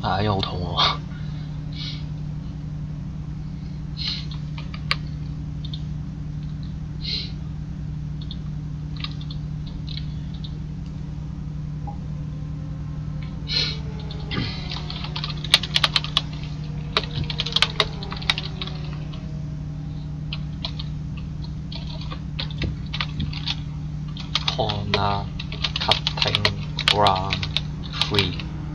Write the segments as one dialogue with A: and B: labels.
A: 因為好肚餓。Corner cutting Grand Prix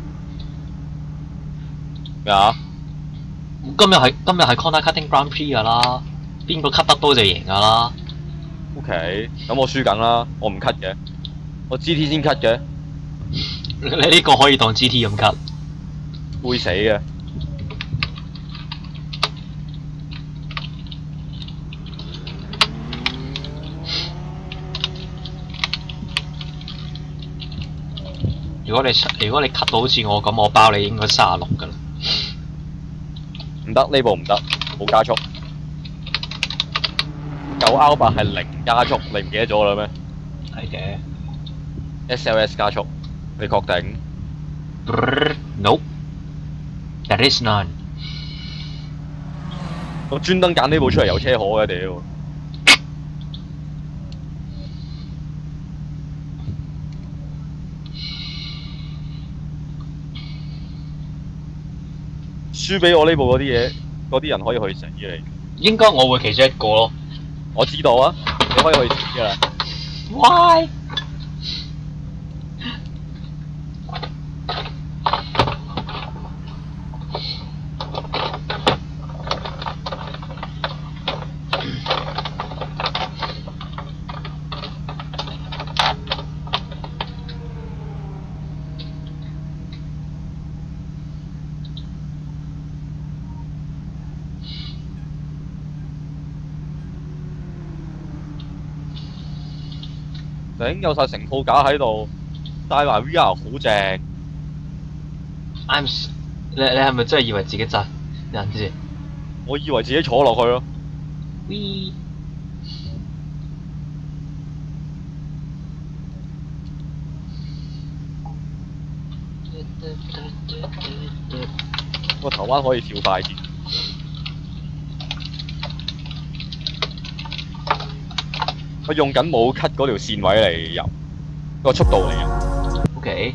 B: 咩啊？
A: 今日係 Corner cutting Grand Prix 㗎啦，邊個 cut 得多就贏㗎啦。
B: OK， 咁我輸緊啦，我唔 cut 嘅，我 GT 先 cut 嘅。
A: 你呢個可以當 GT 咁 cut。
B: 會死嘅。
A: 如果你 cut 到好似我咁，我包你應該36㗎啦。
B: 唔得，呢部唔得，冇加速。9R8係0加速，你唔記得咗啦咩？
A: 係嘅。
B: SLS 加速，你確定
A: ？Nope, there is none。
B: 我專登揀呢部出嚟有車可嘅屌！輸俾我呢部嗰啲嘢，嗰啲人可以去死嘅。
A: 應該我會其中一個咯。
B: 我知道啊，你可以去死㗎啦。
A: Why？
B: 頂有晒成套架喺度，帶埋 VR 好正。
A: 你係咪真係以為自己真人知？
B: 我以為自己坐落去咯。
A: 喂！
B: 個頭彎可以跳快啲。我用緊冇 cut 嗰條線位嚟入，個速度嚟入。
A: OK。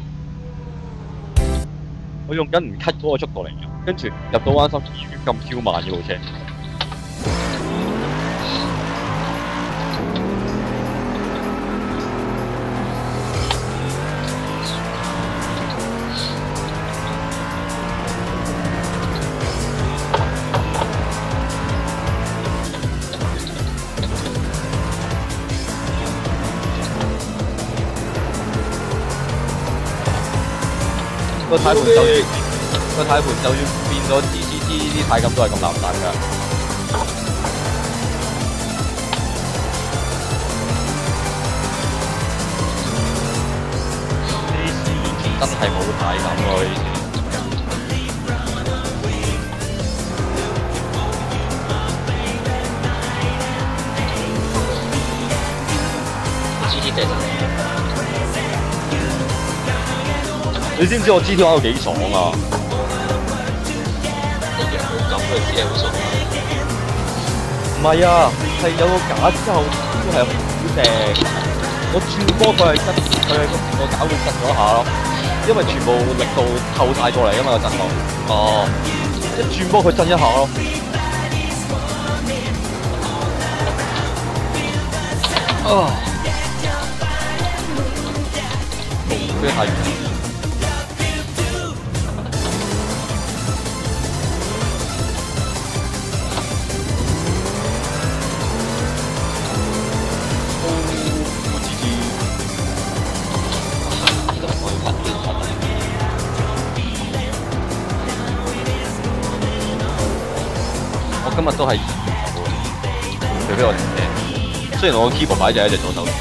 B: 我用緊唔 cut 嗰個速度嚟入，跟住入到彎心咁超慢嘅部車。個軚盤就算變咗 GT 啲軚感都係咁垃圾㗎。真係冇軚感喎呢次。
A: GT 地
B: 你知唔知我 GT 玩到幾爽啊？
A: 一樣冇咁佢只係好爽。
B: 唔係啊，係有個架之後都係好正。我轉波佢係我搞到震咗下咯，因為全部力度透晒過嚟啊嘛個震動。哦，一轉波佢震一下咯。啊！飛太遠。我今日都係除非我停車，雖然我個 keyboard 擺就喺隻左手。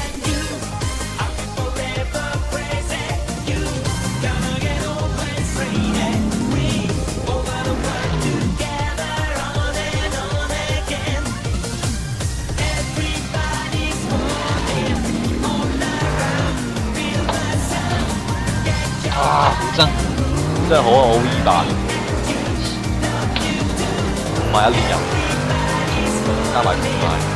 A: 好憎！
B: 真係好啊，好 E 版，唔係一年遊，加埋同埋。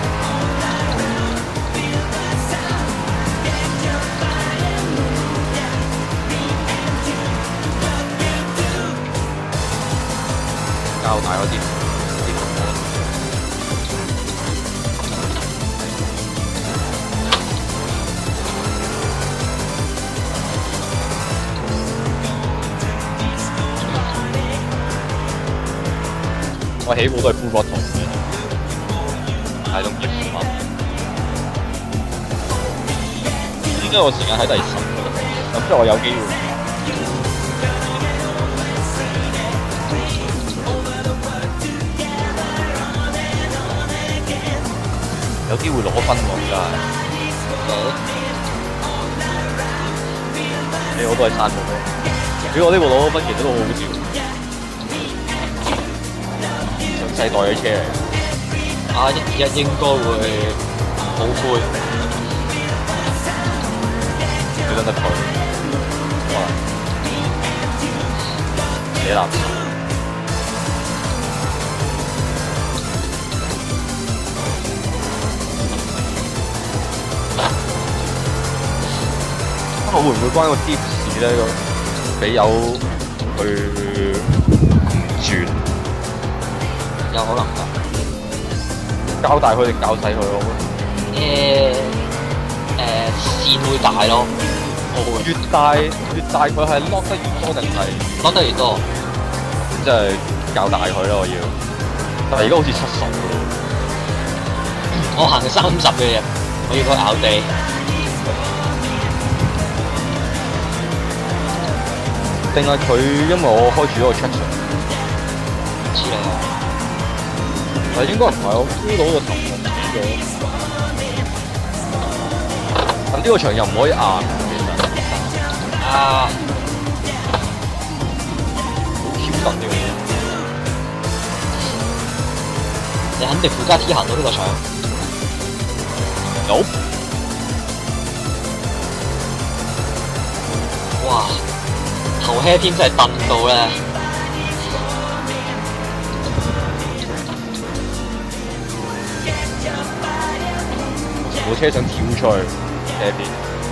B: 較大嗰啲，我起步都係 full bottle 嘅，係咁益5蚊。應該我時間喺第10嘅，咁即係我有機會。有機會攞分喎，而家係。我都係散步咯。如果我呢部攞分，其實都好好笑。上世代嘅車嚟。
A: R11應該會好灰。
B: 佢等得佢。哇！寫垃圾。我會唔會關個 tips 咧？俾友去轉，
A: 有可能㗎。
B: 搞大佢定搞細佢咯？
A: 線會大咯。
B: 越大佢係 lock 得越多定係
A: lock 得越多？
B: 即係搞大佢咯，我要。但係而家好似70㗎喎。
A: 我行30嘅嘢，我要佢咬地。
B: 定係佢因為我開住咗個 traction，
A: 唔知你啊。
B: 但應該唔係，我 feel 到個頭紅咗。但呢個場又唔可以硬，其實。
A: 啊！
B: 好 Q 突呢個。
A: 你肯定附加 T 行到呢個場？
B: 有。
A: 哇！頭 hair 天真係燉到咧，
B: 部車想跳出去車邊，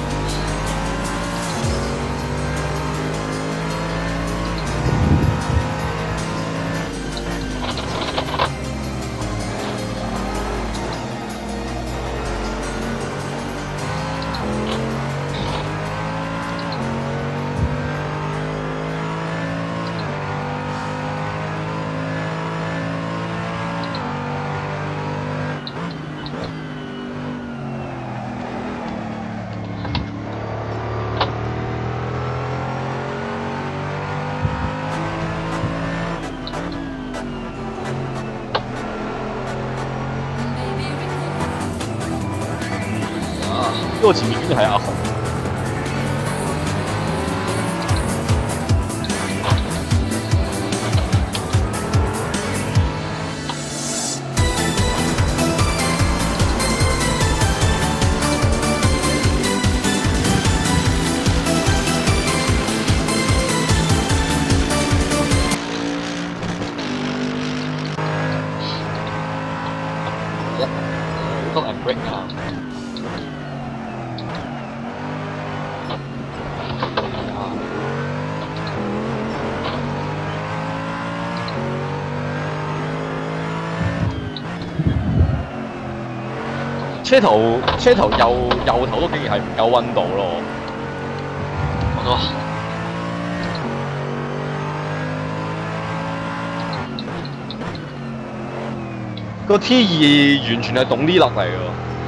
B: 因為前面邊係阿紅。
A: Stop and break now。
B: 車頭右頭都竟然係唔夠溫度咯。
A: 我都。
B: 個 T2完全係動呢粒嚟㗎。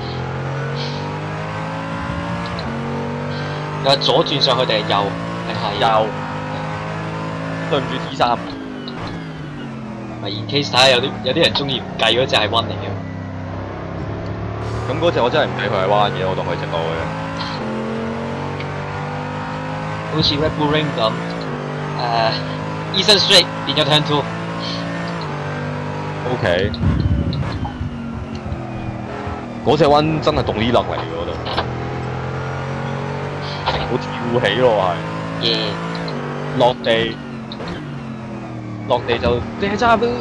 A: 你係左轉上去定係右？定係
B: 右？對唔住 T3。
A: 咪 in case 睇下有啲人中意唔計嗰隻係 one 嚟嘅。
B: 咁嗰隻我真係唔計佢係彎嘅，我當佢直路嘅。
A: 好似 Red Bull Ring 咁，Eastern Straight 變咗 Turn 2。
B: OK。嗰隻彎真係動呢粒嚟嘅嗰度，好跳起咯係。
A: 耶！
B: 落地落地就借揸喎。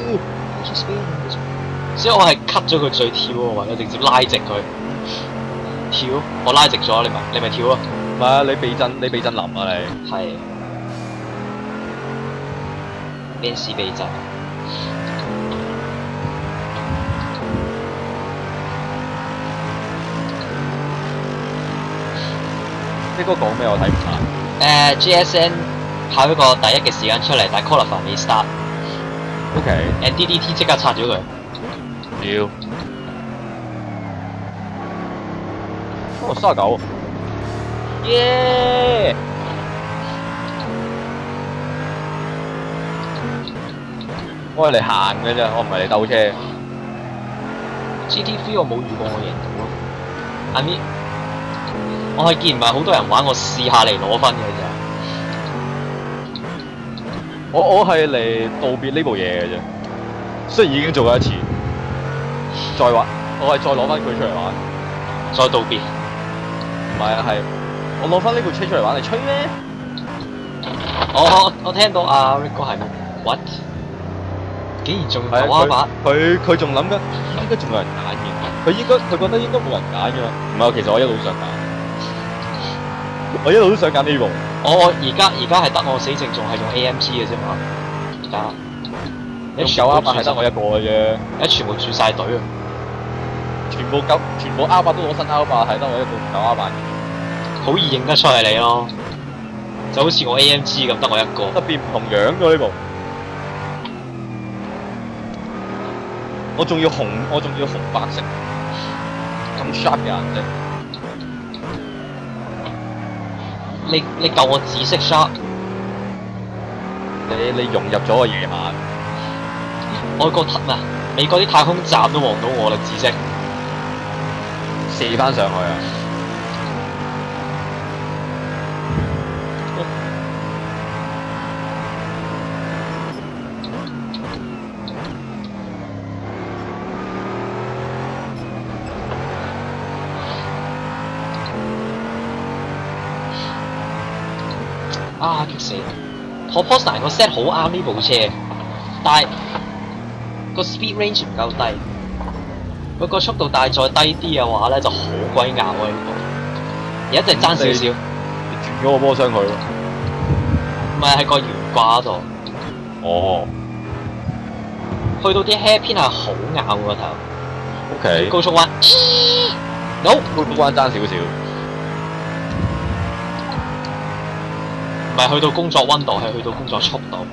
A: 所以我係 cut 咗佢最跳嗰個位，我直接拉直佢跳，我拉直咗，你咪跳啊！
B: 唔係啊，你避震林啊你。
A: 係邊時避震？
B: 呢個講咩我睇唔晒。
A: GSN 跑一個第一嘅時間出嚟，但係 qualify 未 start。
B: OK。
A: DDT 即刻拆咗佢。
B: 屌。哦，39。耶！我係嚟行嘅啫，我唔係嚟鬥車。
A: GT3 我冇遇過我贏到咯。I mean，我係見唔係好多人玩，我試下嚟攞分嘅啫。
B: 我係嚟道別呢部嘢嘅啫，雖然已經做過一次，再玩，我係再攞翻佢出嚟玩，
A: 再道別。
B: 唔係啊，係我攞翻呢部車出嚟玩，你吹咩？
A: 我聽到阿 Rick 哥係 what？ 竟然仲有9R8？
B: 佢仲諗緊，應該仲有人揀嘅，佢覺得應該冇人揀嘅嘛。唔係，其實我一路都想揀，我一路都想揀呢部。
A: 我而家係得我死剩仲係用 AMG 嘅啫嘛，而家
B: 用9R8係得我一個嘅啫，
A: 而家全部轉晒隊啊！
B: 全部 R8都攞新 R8，係得我一個9R8，
A: 好易認得出係你咯，就好似我 AMG 咁得我一個。
B: 特別唔同樣嘅呢部，我仲要紅白色，咁 sharp 嘅顏色。
A: 你夠我紫色 sharp，
B: 你融入咗個夜晚。
A: 外國美國啲太空站都望到我啦，紫色
B: 射翻上去啊！
A: 啊！激死！我 Porsche 個 set 好啱呢部車，但係個 speed range 唔夠低，佢個速度帶再低啲嘅話咧就好鬼硬喎呢部，而家就爭少少。
B: 你轉咗個波箱佢喎？
A: 唔係喺個懸掛度。
B: 哦。
A: 去到啲 hairpin 係好硬喎個頭。
B: OK。
A: 高速彎。no。
B: 高速彎爭少少。
A: 唔係去到工作溫度，係去到工作速度。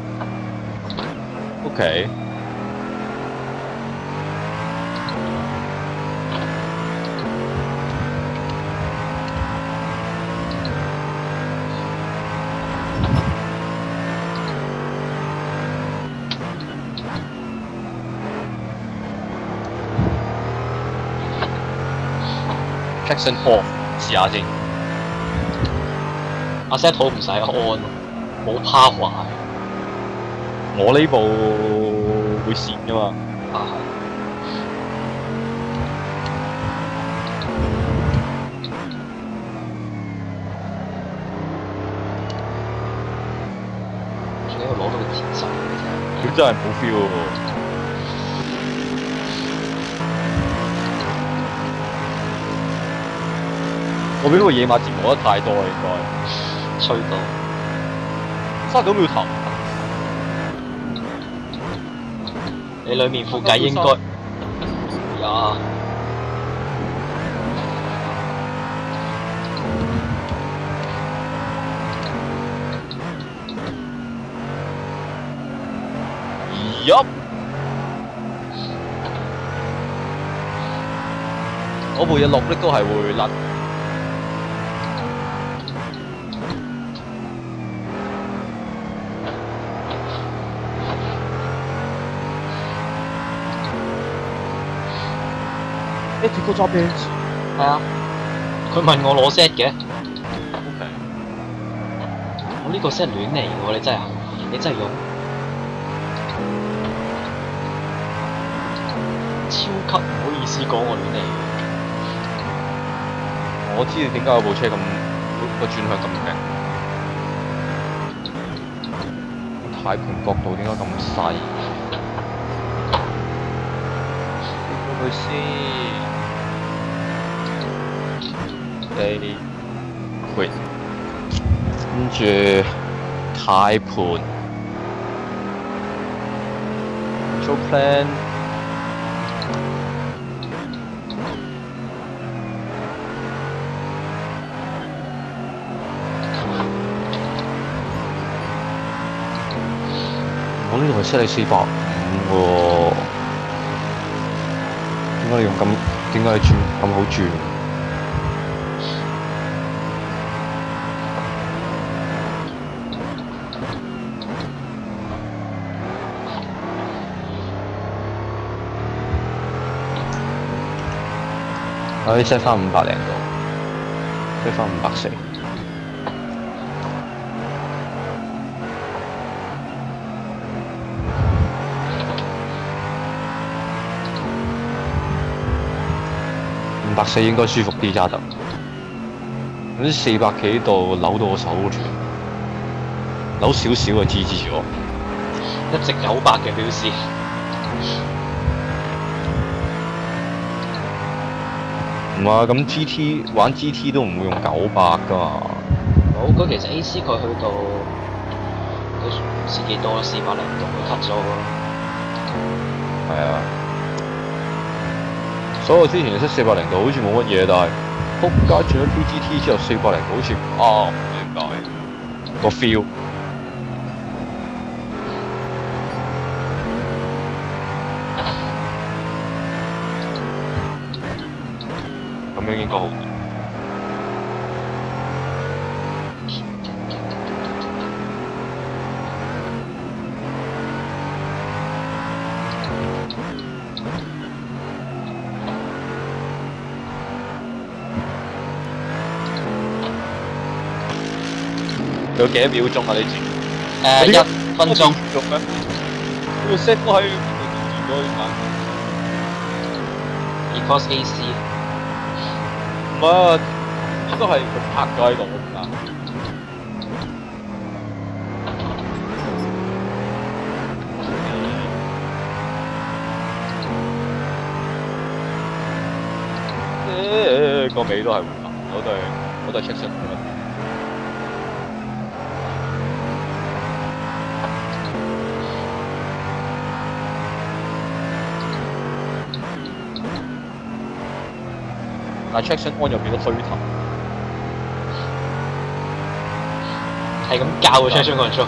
B: OK。Jackson 4，試下先。
A: 阿 set 好唔使安，冇趴滑。
B: 我呢部會閃㗎嘛？
A: 啊係。你要攞到個節奏嘅啫。
B: 佢真係冇 feel 喎。我俾個野馬折磨得太多啦，應該。
A: 吹到。
B: 39秒頭。
A: 你裡面副計應該。呀。
B: 嗰部嘢落力都係會甩。Ethical drop in。
A: 係啊。佢問我攞 set 嘅。
B: OK。
A: 我呢個 set 亂嚟喎，你真係用？超級唔好意思講我亂嚟嘅。
B: 我知你點解有部車咁個轉向咁平。 軚盤角度點解咁細？睇佢先。wait， 跟住軚盤 control plan。我呢度係 set 你450喎，點解你用咁？點解你轉咁好轉？我可以 set 翻500零度 ，set 翻540。540應該舒服啲揸得，嗰啲400幾度扭到我手好斷，扭少少就支持我。
A: 一直900嘅表示。
B: 唔係咁 GT 玩 GT 都唔會用900㗎嘛。
A: 好，咁其實 AC 佢去到都唔知幾多400零度，佢 cut 咗喎。
B: 係啊。所以我之前出400零度好似冇乜嘢，但係仆街轉咗 PGT 之後400零度好似唔啱，點解？個 feel。咁樣應該好啲。有幾多秒鐘啊？你知
A: 1分鐘。
B: 用咩？要 set 都喺咗點
A: Because AC。
B: 唔係，應該係佢拍咗喺度㗎。個尾都係會拍，我都係 check 出嚟。但 traction on 又變咗推頭，
A: 係咁教個 traction control。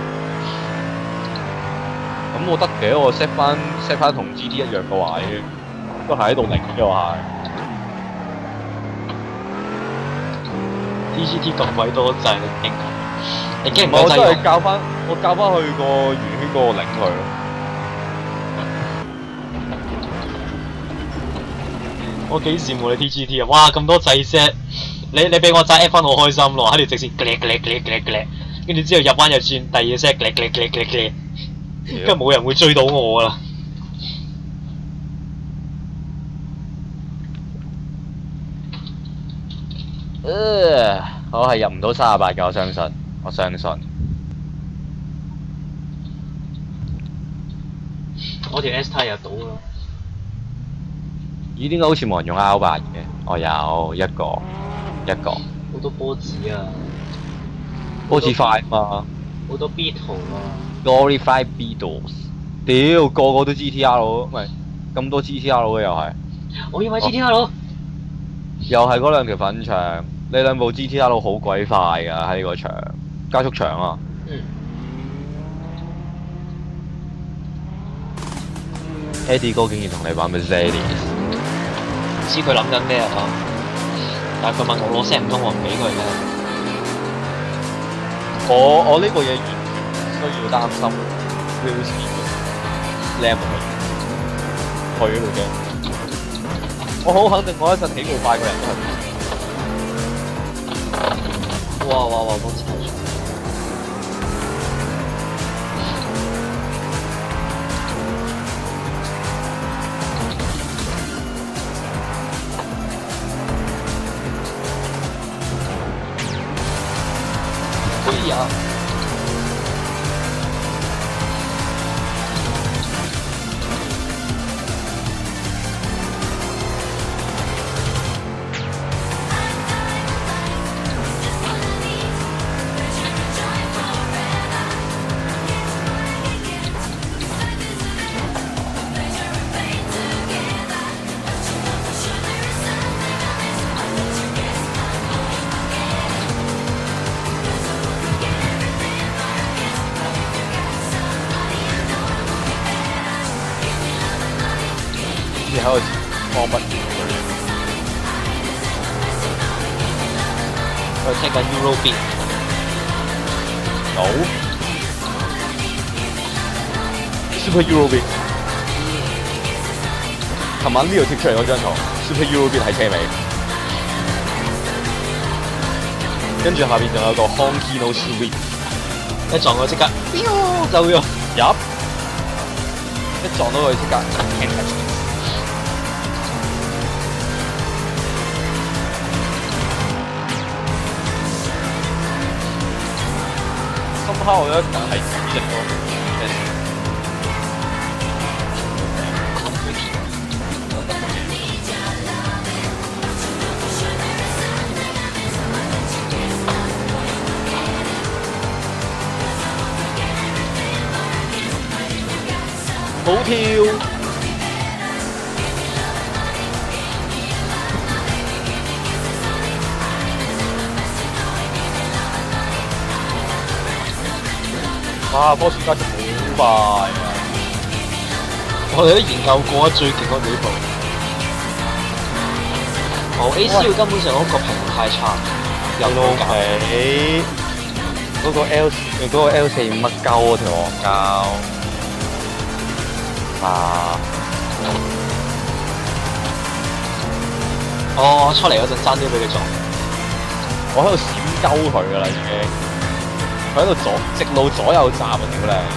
B: 咁我得嘅，我 set 翻同 GT 一樣嘅位，都係喺度擰嘅話係。
A: DGT 咁鬼多掣，你驚唔驚？
B: 我真係教翻去個圓圈嗰個擰佢咯。
A: 我幾羨慕你 TGT 啊！哇，咁多掣 set，你俾我揸 F1 好開心咯，喺條直線跟住之後入彎又轉第二 set，跟住冇人會追到我啦。
B: 我係入唔到38嘅，我相信。
A: 我條 S 梯入到啦。
B: 咦？點解好似冇人用 R8嘅？我有一個。
A: 好多波子啊！
B: 波子快嘛？
A: 好多 Beetle 啊
B: ！Glorified Beetles， 屌個個都 GTR， 唔係咁多 GTR 嘅又係。
A: 我要買 GTR。
B: 又係嗰兩條粉牆，你兩部 GTR 好鬼快㗎喺呢個場，加速場啊！Eddie 哥竟然同你玩 Mercedes，
A: 唔知佢諗緊咩啊？但係佢問我攞 set 唔通，我唔俾佢嘅。
B: 我呢個嘢完全唔需要擔心 Will Smith level 去呢部機，我好肯定我一陣起步快個人都係。
A: 哇！幫踩住。
B: 似喺度放不
A: 佢聽緊 Eurobeat。
B: 到 Super Eurobeat。琴晚呢度貼出嚟嗰張圖 ，Super Eurobeat 喺車尾，跟住下邊仲有個 Honky No Sweet，
A: 一撞佢即刻，走咗。
B: 入，一撞到佢即刻。深刻我覺得係指力咯。好跳！哇！波士加速好快啊！
A: 我哋都研究過最勁嗰幾部。ACU 根本上嗰個屏幕太差，有到
B: 皮嗰個 L45乜鳩嗰條黃膠。
A: 我出嚟嗰陣爭啲俾佢撞，
B: 我喺度閃鳩佢噶啦已經，佢喺度直路左右站啊屌你！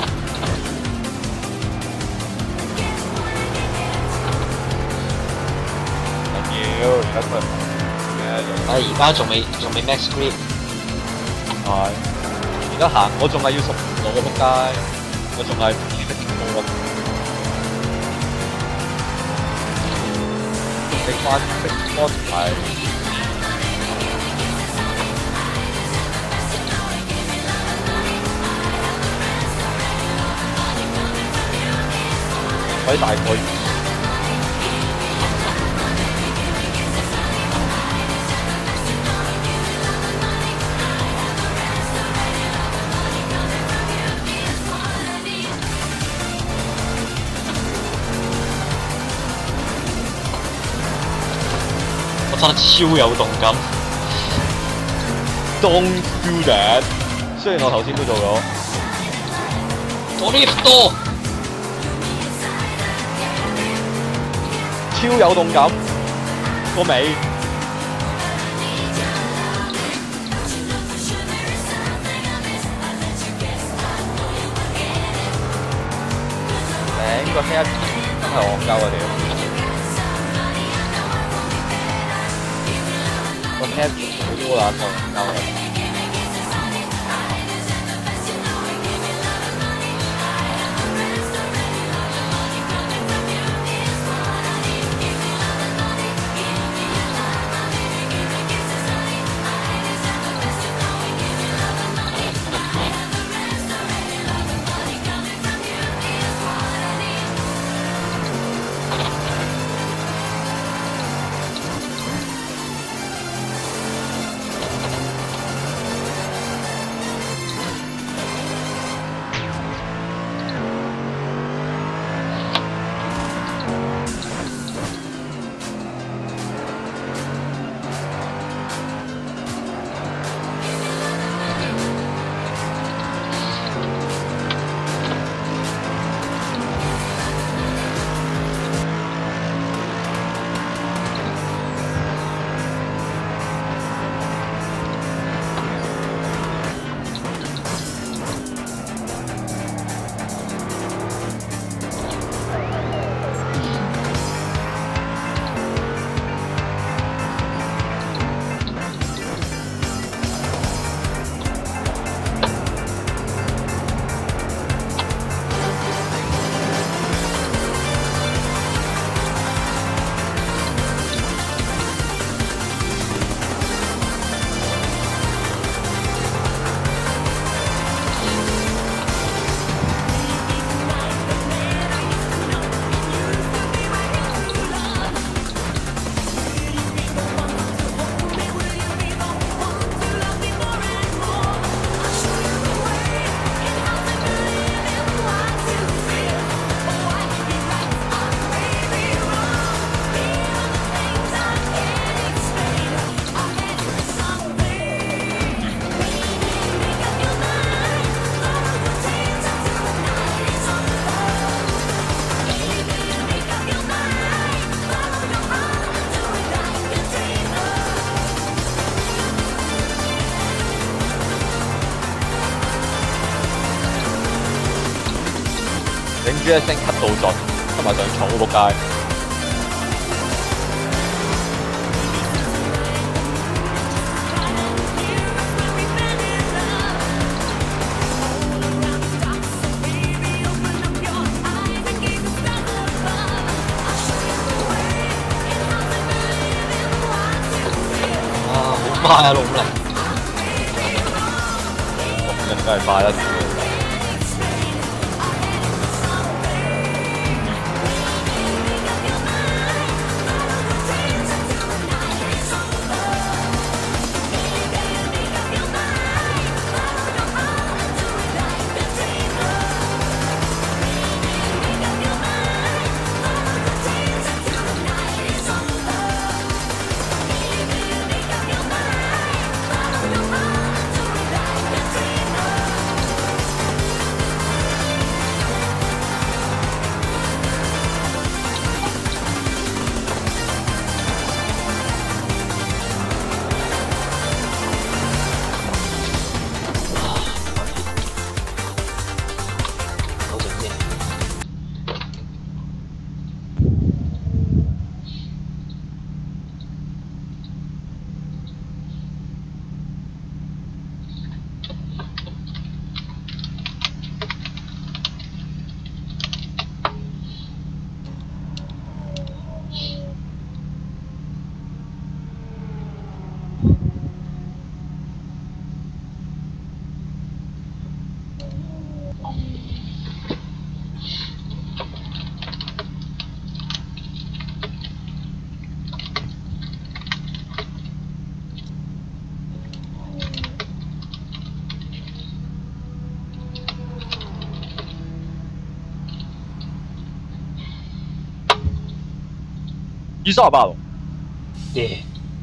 B: 屌，而家佢
A: 而家仲未 max grip，
B: 係，而家行我仲係要16度嘅仆街，我仲係冇食翻食多係喺大概
A: 真係超有動感。
B: Don't do that。雖然我頭先都做咗。
A: Drift 多。
B: 超有動感。個尾。頂個黑真係戇鳩啊屌！個 head 好多啦，夠啦。 整住一聲咳到盡，咳埋上床都仆街。
A: 快啊，努力！
B: 應該係快得。238
A: Yeah.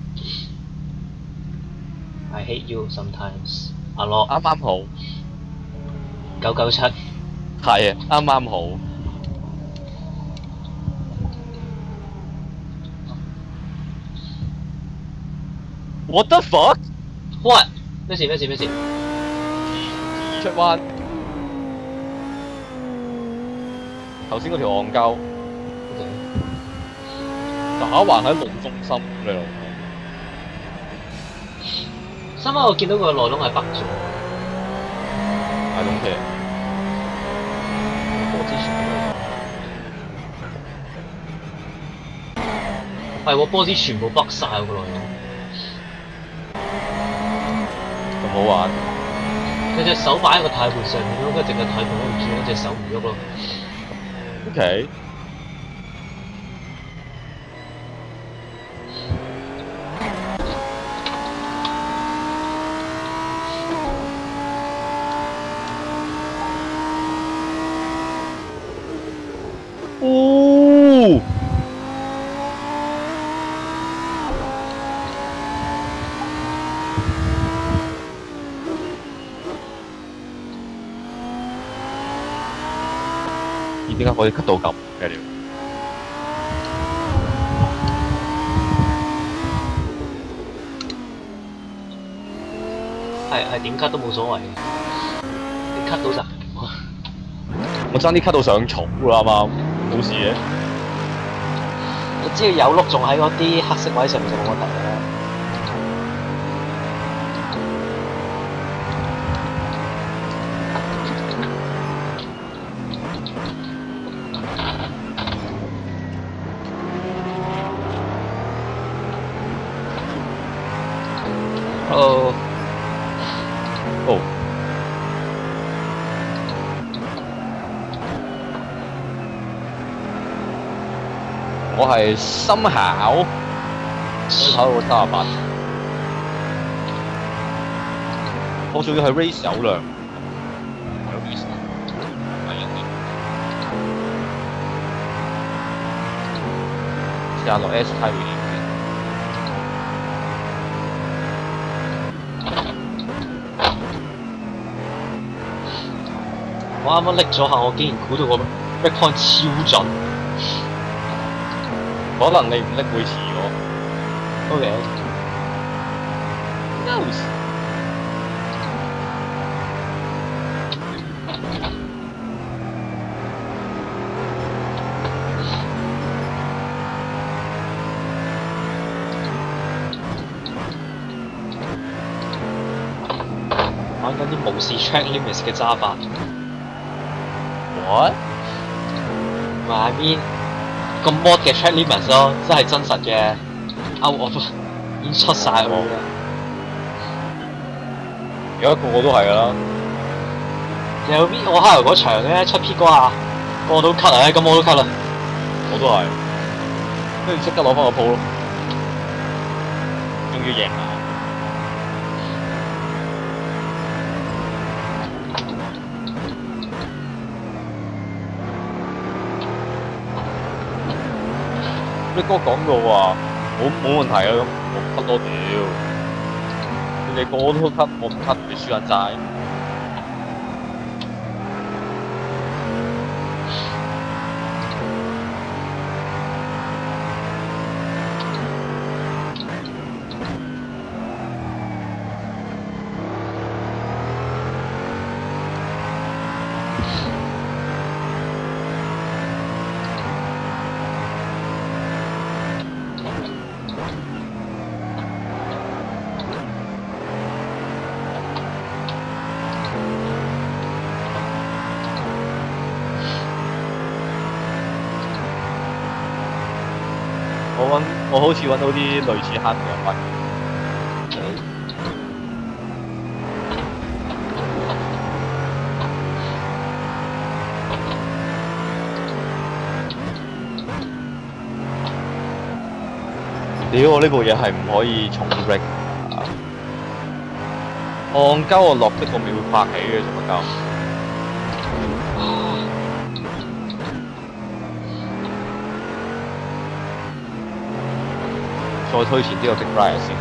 A: I hate you sometimes. 阿樂
B: 啱啱好，
A: 997。
B: 係啊，啱啱好。What the fuck？
A: What？咩事？
B: 出彎，頭先嗰條戇鳩打橫喺龍中心，你老母！
A: 啱啱我見到個內籠係北咗。
B: I don't care。
A: 波之船係喎，波之全部北晒喎個內籠。
B: 咁好玩。
A: 佢隻手擺喺個軚盤上面咯，跟住淨係軚盤喺度轉，隻手唔喐咯。
B: OK。哦！咦？點解可以 cut 到咁嘅料？
A: 係點 cut 都冇所謂嘅，你 cut 到就。
B: 我爭啲 cut 到上草啦，啱啱冇事嘅。
A: 我只要有碌仲喺嗰啲黑色位上面就冇問題啦。哦。
B: 哦。我係深考，我考到38，我仲要係 race 有量，有 race，係人哋46 S 太會點嘅？
A: 我啱啱拎咗下，我竟然估到個 breakpoint 超準。
B: 可能你唔拎會遲咗。
A: OK。
B: Nose。
A: 緊啲無視 track limits 嘅揸法。
B: What？
A: 唔係 I mean 個 mod 嘅 track limits 咯，真係真實嘅 out of 已經出晒去啦。
B: 而家個個都係㗎啦。
A: 有 V 我開頭嗰場咧出 P 瓜，個個都 cut 啊，咁我都 cut 啦。
B: 我都係，跟住即刻攞翻個鋪咯，終於贏啦！你哥講到話冇問題啊，咁我 cut 多屌，你哋個個都 cut，我唔 cut，你輸緊債。我好似揾到啲類似黑嘅物。屌！我呢部嘢係唔可以重 break 啊！戇鳩我落得個秒拍起嘅做乜鳩？再推前啲個 Big Rider 先。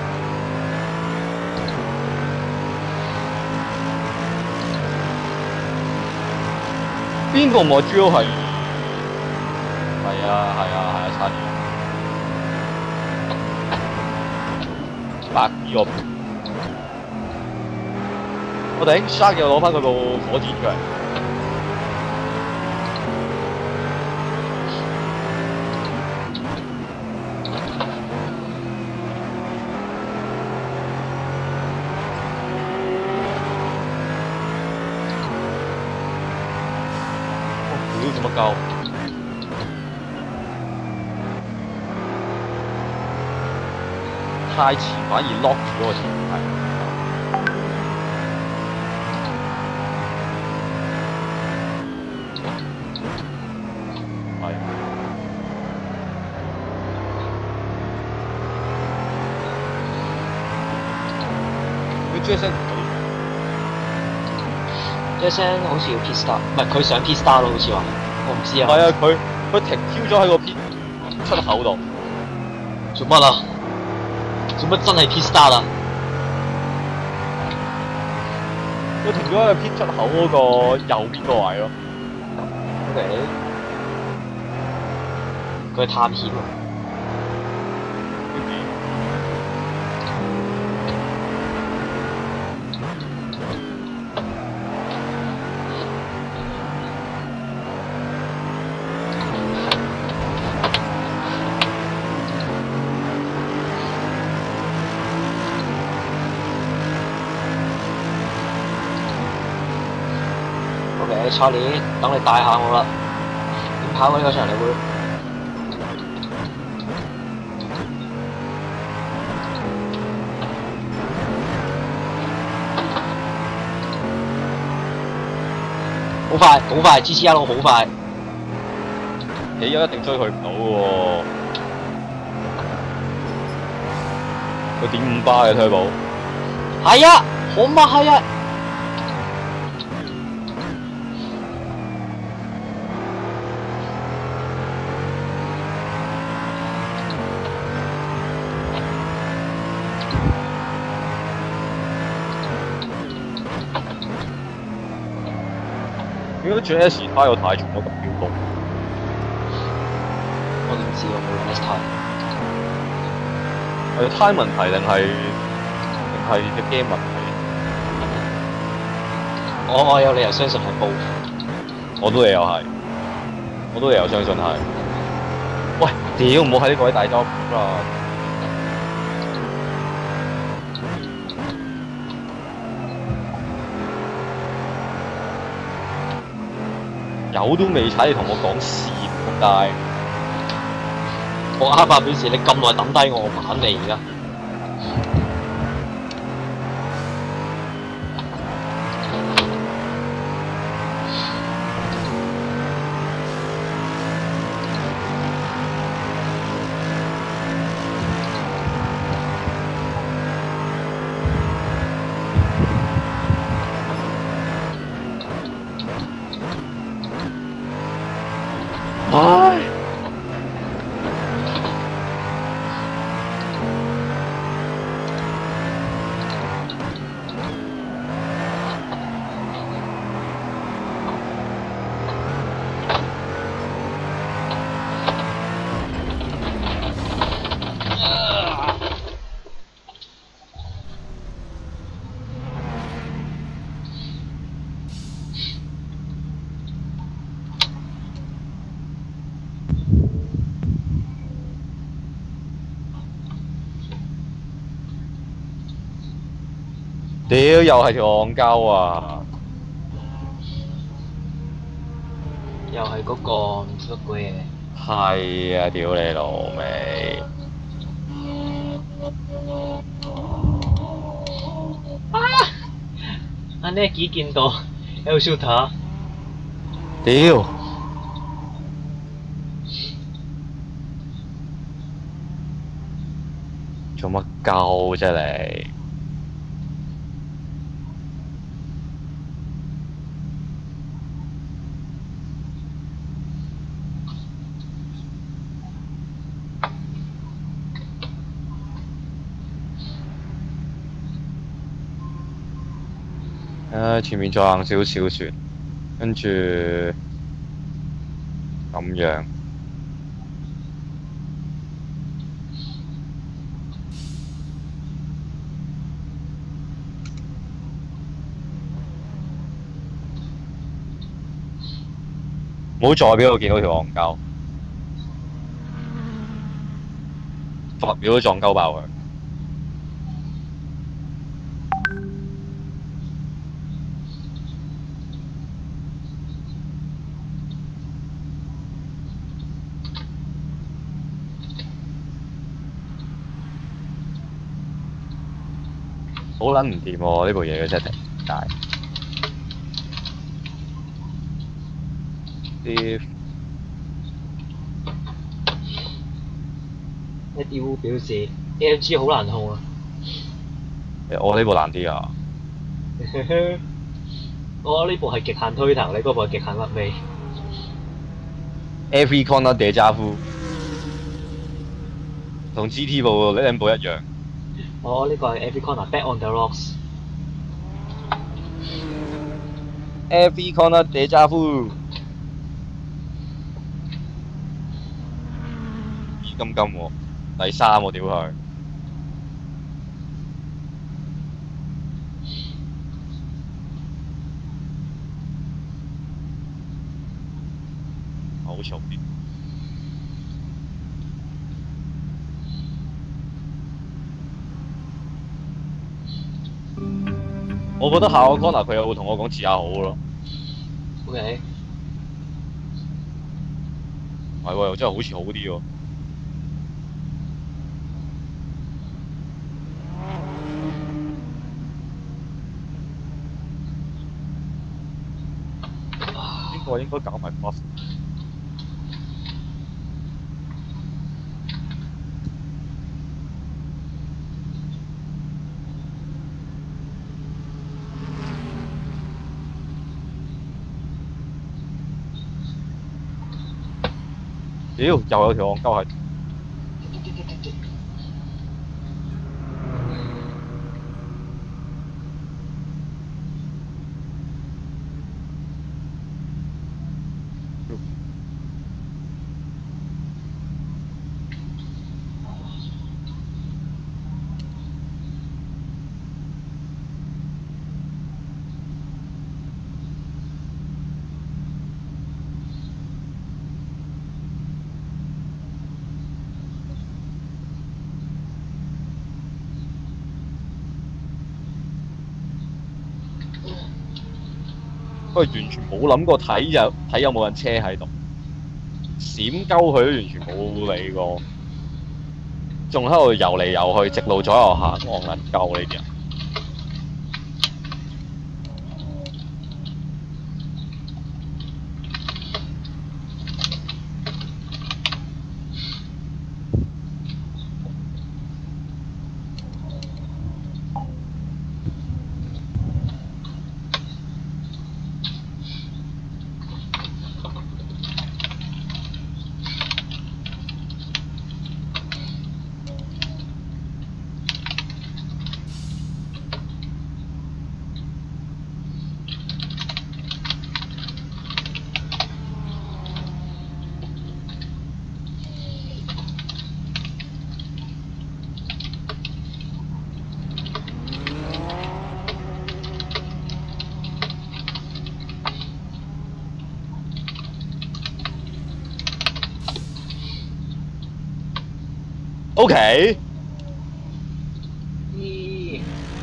B: 邊個冇 Drill 係？係啊，差啲。白呢個，我頂 Shark 又攞翻佢部火箭出嚟。做乜鳩？太前反而 lock 住嗰個前排。係。佢 Jason
A: 好似要 P star， 唔係佢想 P star 咯，好似話。我唔知啊。
B: 係啊，佢停 Q 咗喺個 P 出口度。
A: 做乜啊？做乜真係 P star 啦？
B: 佢停咗喺個 P 出口嗰個右邊個位咯。
A: OK。佢探險啊！查理，等你帶下我啦。點跑呢個場你會？好快，好快 ，GT 一路好快。
B: 你一定追佢唔到喎。佢點5巴嘅推保？
A: 係啊，好嘛係啊。
B: 如果轉 S 胎又太重咗咁飆高，
A: 我點知我冇用 S 胎？
B: 係胎問題定係隻 game 問題？
A: 我有理由相信係報。
B: 我都理由係，我都理由相信係。喂，屌唔好喺呢個位大咗啦！ 油都未踩，你同我講事咁大，
A: 我阿伯表示你咁耐抌低我玩你而家。
B: 唉，屌又係條戇鳩啊！
A: 又係嗰個唔知乜鬼嘢。
B: 係啊，屌你老味！
A: 阿 Nagi 見到 El Shooter，
B: 屌！做乜鳩啫你？前面再行少少船，跟住咁樣。唔好再俾我見到條戇鳩，10秒都撞鳩爆佢。好撚唔掂喎！呢部嘢嘅真係大啲。
A: Eddie 表示 AMG 好難控啊。
B: 我呢部難啲啊！
A: 我呢部係極限推頭，你嗰部係極限甩尾。
B: Every corner déjà vu，同 GT 部呢兩部一樣。
A: 我呢個係 Every Corner Back on the Rocks。
B: Every corner déjà vu。金喎，第3喎，屌佢！好嘈啲。我覺得下個 corner 佢又會同我講遲下好咯。
A: OK。
B: 係喎，又真係好似好啲喎。呢個應該搞埋 buff。屌，又有條戇鳩係。 佢完全冇諗過睇有冇人車喺度，閃鳩佢都完全冇理過，仲喺度游嚟游去，直路左右行，戇撚鳩呢啲人。OK。
A: 咦？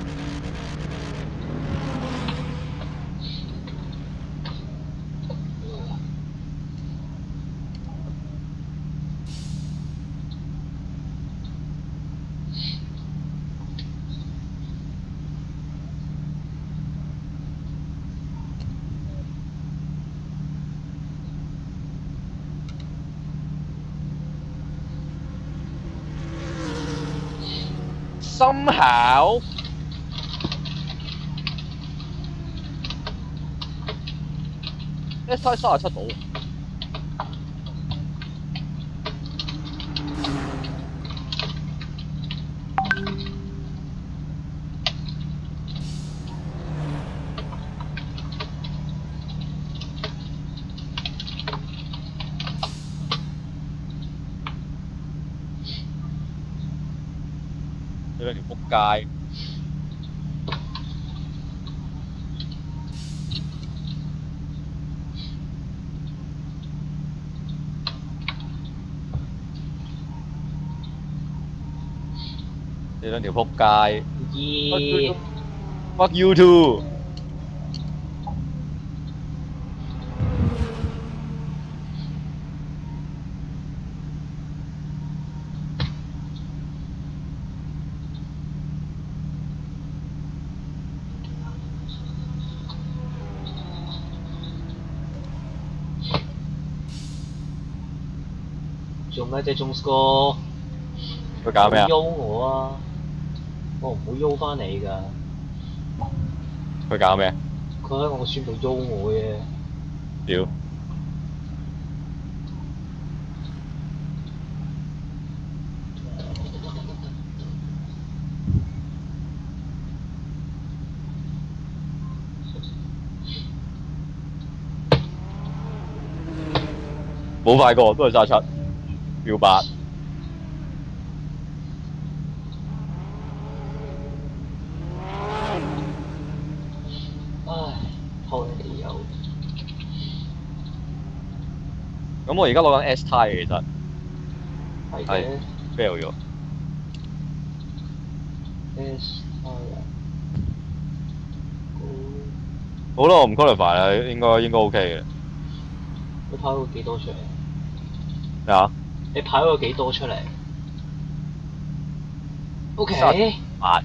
B: somehow 一嘥37度。你兩條仆街！你兩條仆街
A: 咦？
B: ！Fuck you too！
A: 做咩啫，鐘哥？
B: 佢搞咩啊？
A: 唔好喐我啊！我唔會喐翻你㗎。
B: 佢搞咩？
A: 佢喺我個村度喐我嘅。
B: 屌！冇快過，都係37，秒8。
A: 唉，拖你哋有。
B: 咁我而家攞緊 S 胎嘅，其實
A: 係
B: 係
A: 嘅。
B: fail 咗。
A: S 胎啊！
B: 好啦，我唔 qualify 啦，應該 OK 嘅。
A: 你跑咗幾多出嚟？
B: 咩啊？
A: 你跑咗幾多出嚟 ？OK。
B: 8。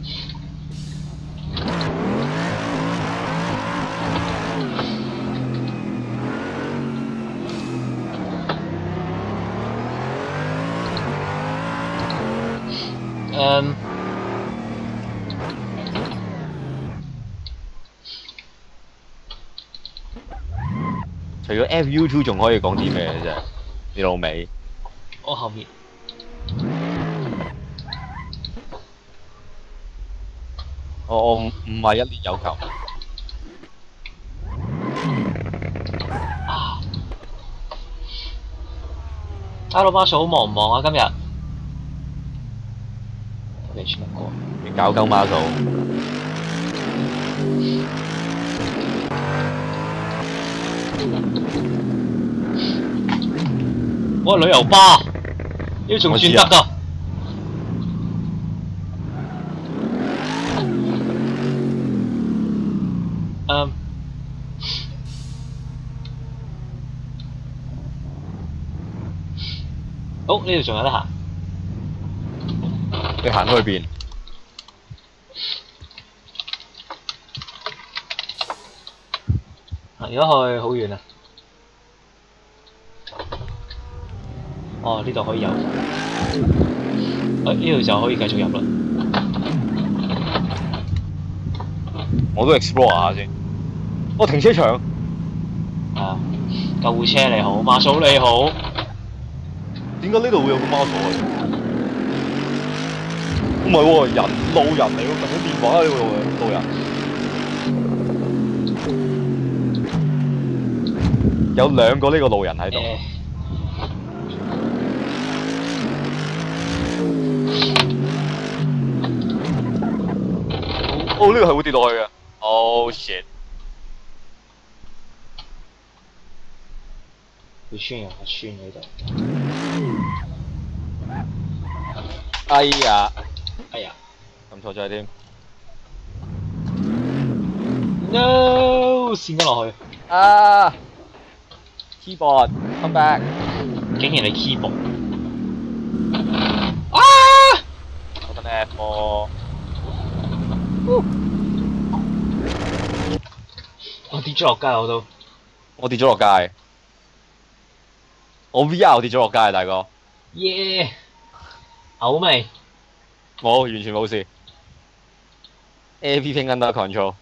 B: 除咗 FU2 仲可以講啲咩啫？你老味。
A: 我後面。
B: 我唔係一年有球。
A: Hello Marshall 好忙唔忙啊？今日？OK，全部過。
B: 你搞鳩孖數。
A: 我係旅遊巴，呢仲算得㗎。 好，呢度仲有得行。
B: 你行去邊？
A: 行咗去好遠啊！哦，呢度可以有。呢度就可以繼續入啦。
B: 我都 explore 下先。哦，停車場。
A: 啊，救護車你好，馬嫂你好。
B: 點解呢度會有個貓鎖嘅？唔係喎，路人嚟喎，問緊電話呢個路人。有兩個呢個路人喺度。哦，呢個係會跌落去嘅。Oh shit！
A: 佢穿有個穿喺度。
B: 哎呀！
A: 哎呀！
B: 撳錯掣添。
A: No！ 跣咗落去。
B: 啊 ！Keyboard come back！
A: 竟然係 keyboard。啊！
B: 我得 F 喎。
A: 我跌咗落街我都。
B: 我跌咗落街。我 VR 跌咗落街啊，大哥。
A: 耶！嘔未？
B: 冇，完全冇事。Everything under control。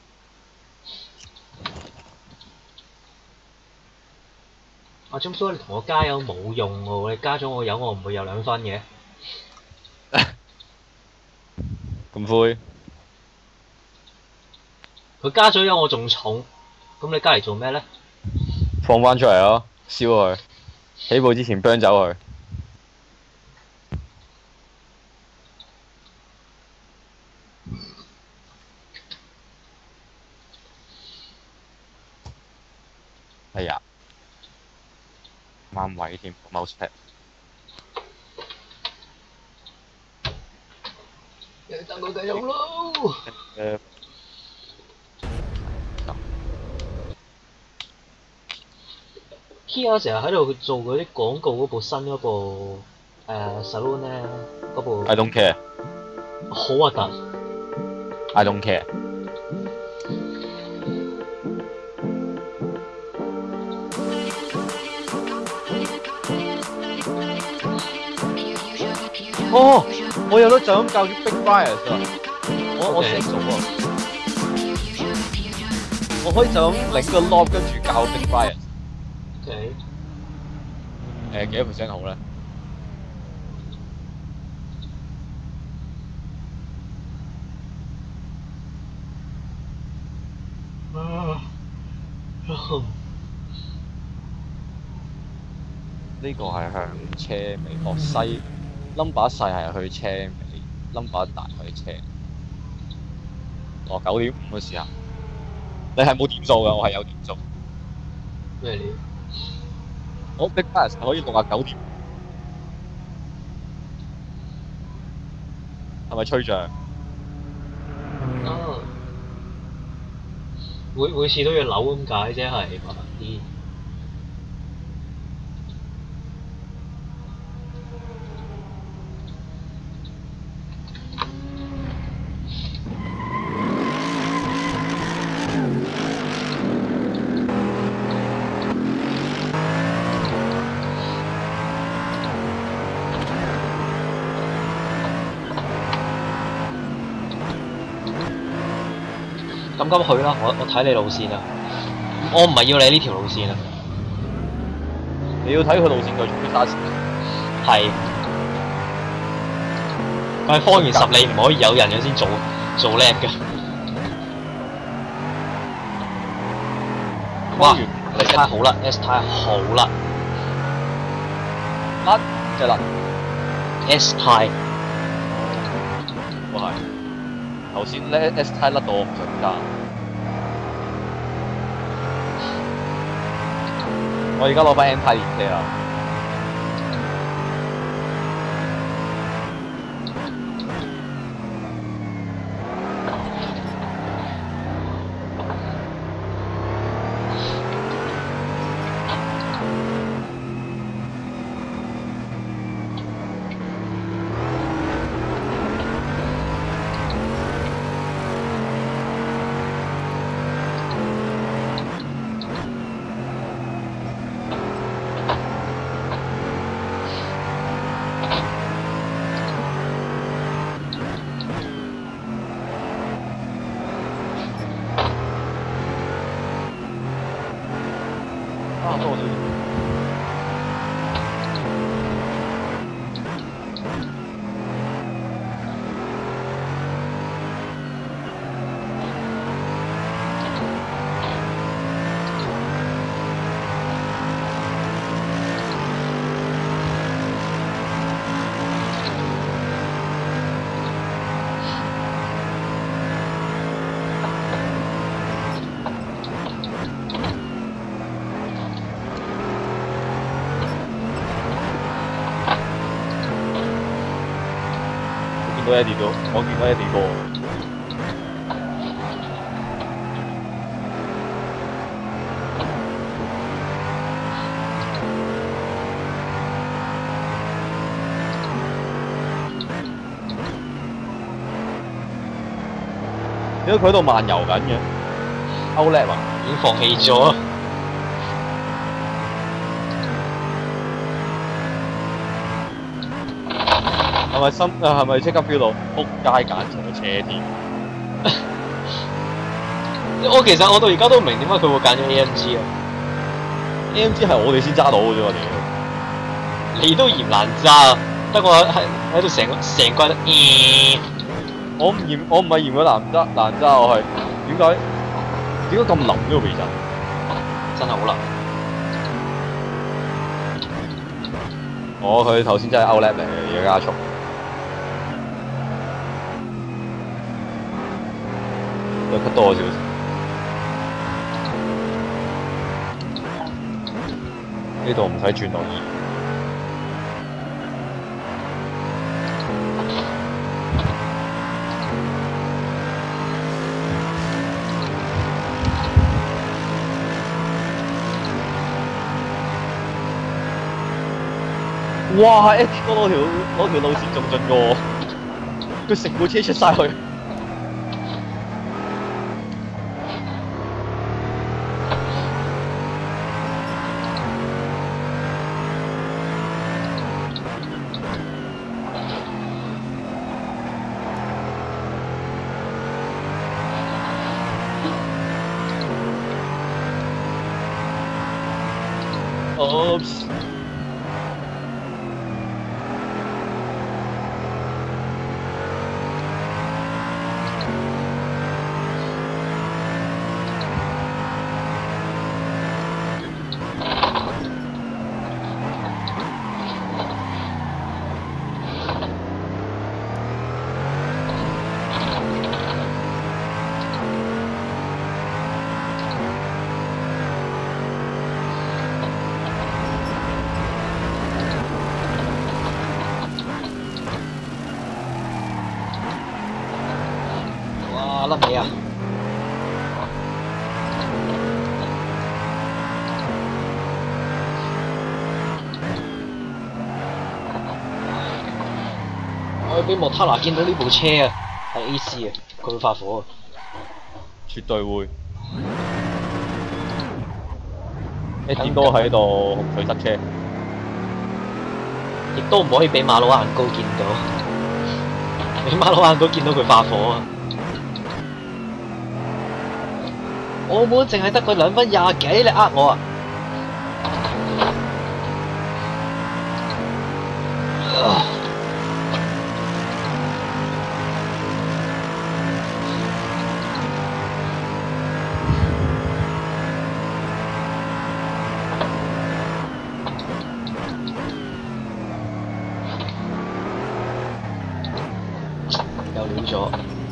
A: 阿鐘叔，你同我加油冇用喎！你加咗我油，我唔會有2分嘅。
B: 咁灰。
A: 佢加咗油，我仲重，咁你加嚟做咩咧？
B: 放翻出嚟咯，燒佢。起步之前burn走佢。哎呀，啱位添 ，mouse pad。
A: 等佢繼續咯。Kia 成日喺度做嗰啲廣告嗰部新嗰部Saloon 咧，嗰部。
B: I don't care。
A: 好核突。
B: I don't care。哦，我有得就咁教啲 Big Fires 啊！我識做喎，我可以就咁領個 lob 跟住教 Big Fires。
A: OK。
B: 幾多 percent 好咧？呢個係向車尾，哦西 number 細係去車尾 ，number 大去車。哦9.5嘅時候，你係冇點數嘅，我係有點數。
A: 咩料？
B: 我 Big Fires 可以69點，係咪吹脹？
A: 啊！每次都要扭咁解啫，係麻煩啲。咁去啦，我睇你路線啊！我唔係要你呢條路線啊！
B: 你要睇佢路線佢做沙士。
A: 係。佢係方圓10里唔可以有人嘅先做叻㗎。哇 ！S 胎好啦 ，S 胎好啦。
B: 甩就甩
A: S 胎。
B: 我係。頭先咧 S 胎甩到我唔想加。我而家攞翻 N 胎練車啦。 見到 Eddie 都，我見到 Eddie 哥。點解佢喺度漫遊緊嘅？歐叻啊！
A: 已經放棄咗。
B: 係咪即刻 feel 到撲街揀錯車添？
A: 其實我到而家都唔明點解佢會揀咗 AMG 啊
B: ！AMG 係我哋先揸到嘅啫，我哋。
A: 你都嫌難揸，得我喺度成季都
B: 我唔係嫌佢難揸，我係點解咁腍呢個避震？
A: 真係好難。
B: 佢頭先真係 Outlap 嚟嘅，而家加速。又 cut 多咗少少。呢度唔使轉落2。哇 ！H 哥攞條路線仲盡過我，佢成部車出晒去。Oops。
A: 甩尾啊！我要俾莫塔拿見到呢部車啊，係 AC 啊，佢會發火啊！
B: 絕對會。Eddie 哥喺度紅水塞車，
A: 亦都唔可以俾馬佬眼高見到，俾馬佬眼高見到佢發火啊！澳門淨係得佢2分20幾，你呃我啊！又亂咗。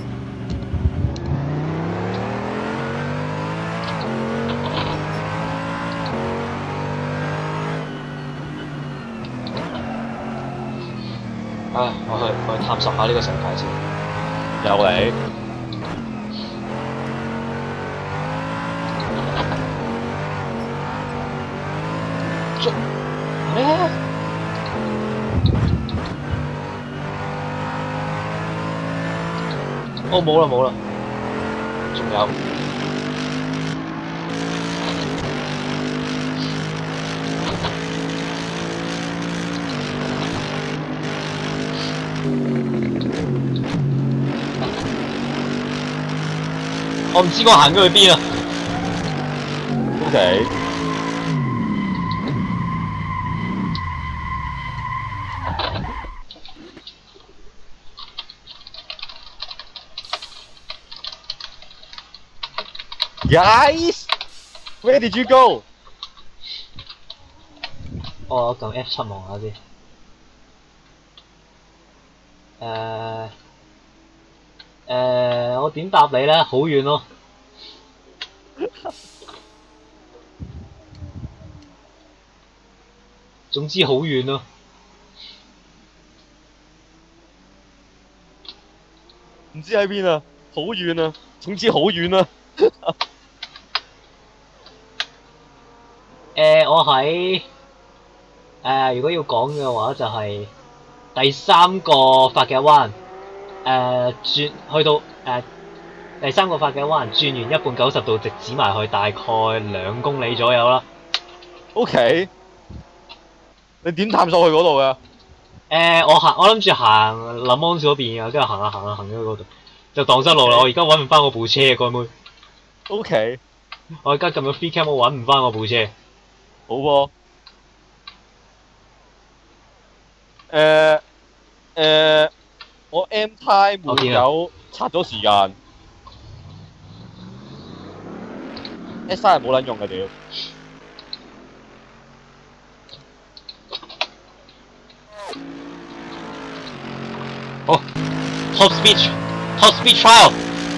A: 唉，我去探索下呢個世界先。
B: 有你。
A: 哦，冇啦，仲有。我唔知我行咗去邊啊。
B: OK。 Guys, where did you go？
A: 我撳 F7望下先。我點答你咧？好遠咯。總之好遠咯。
B: 唔知喺邊啊，好遠啊，總之好遠啊。
A: 我喺如果要講嘅話，就係第三個發嘅彎，轉去到第三個發嘅彎，轉完1半90度，直指埋去，大概2公里左右啦。
B: OK， 你點探索去嗰度嘅？
A: 我諗住行林安嗰邊啊，跟住行咗去嗰度，就蕩失路啦。我而家揾唔翻我部車啊，哥妹。
B: OK，
A: 我而家撳咗 free cam， 我揾唔翻我部車。
B: 好喎。我 M time 沒有刷咗時間 ，S 3係冇撚用嘅屌。
A: 好 ，top speed trial。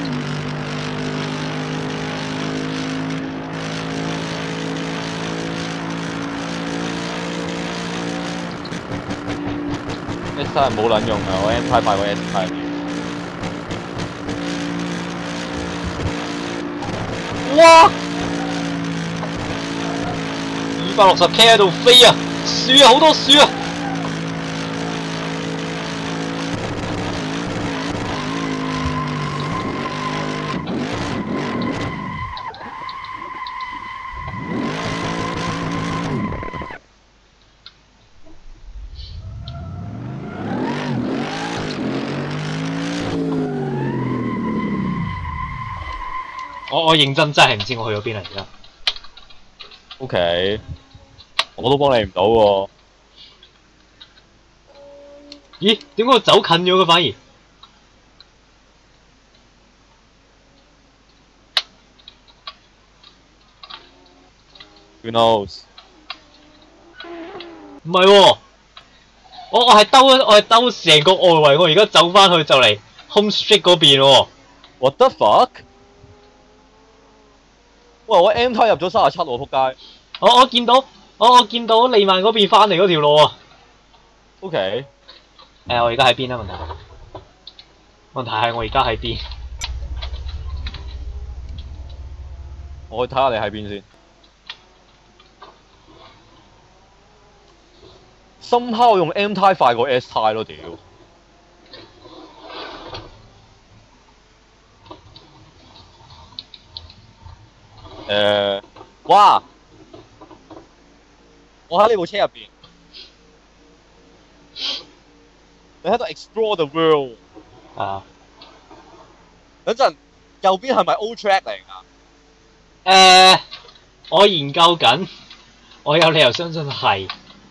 B: S 3係冇撚用嘅，我 M 派快過 S 派。
A: 哇！260K 喺度飛啊！樹啊，好多樹啊！我認真真係唔知我去咗邊啦而家。
B: OK， 我都幫你唔到喎。
A: 咦？點解我走近咗嘅反而
B: ？Who knows？
A: 唔係喎，我係兜成個外圍，我而家走翻去就嚟 home street 嗰邊喎。
B: What the fuck？ 喂，我 M 梯入咗37喎，仆街。
A: 我見到利曼嗰邊翻嚟嗰條路啊。
B: OK。
A: 我而家喺邊啊？問題係我而家喺邊？
B: 我去睇下你喺邊先。somehow 用 M 梯快過 S 梯咯，屌！哇！我喺呢部車入邊，你喺度 explore the world。
A: 啊！
B: 等陣，右邊係咪 old track 嚟㗎？
A: 我研究緊，我有理由相信係。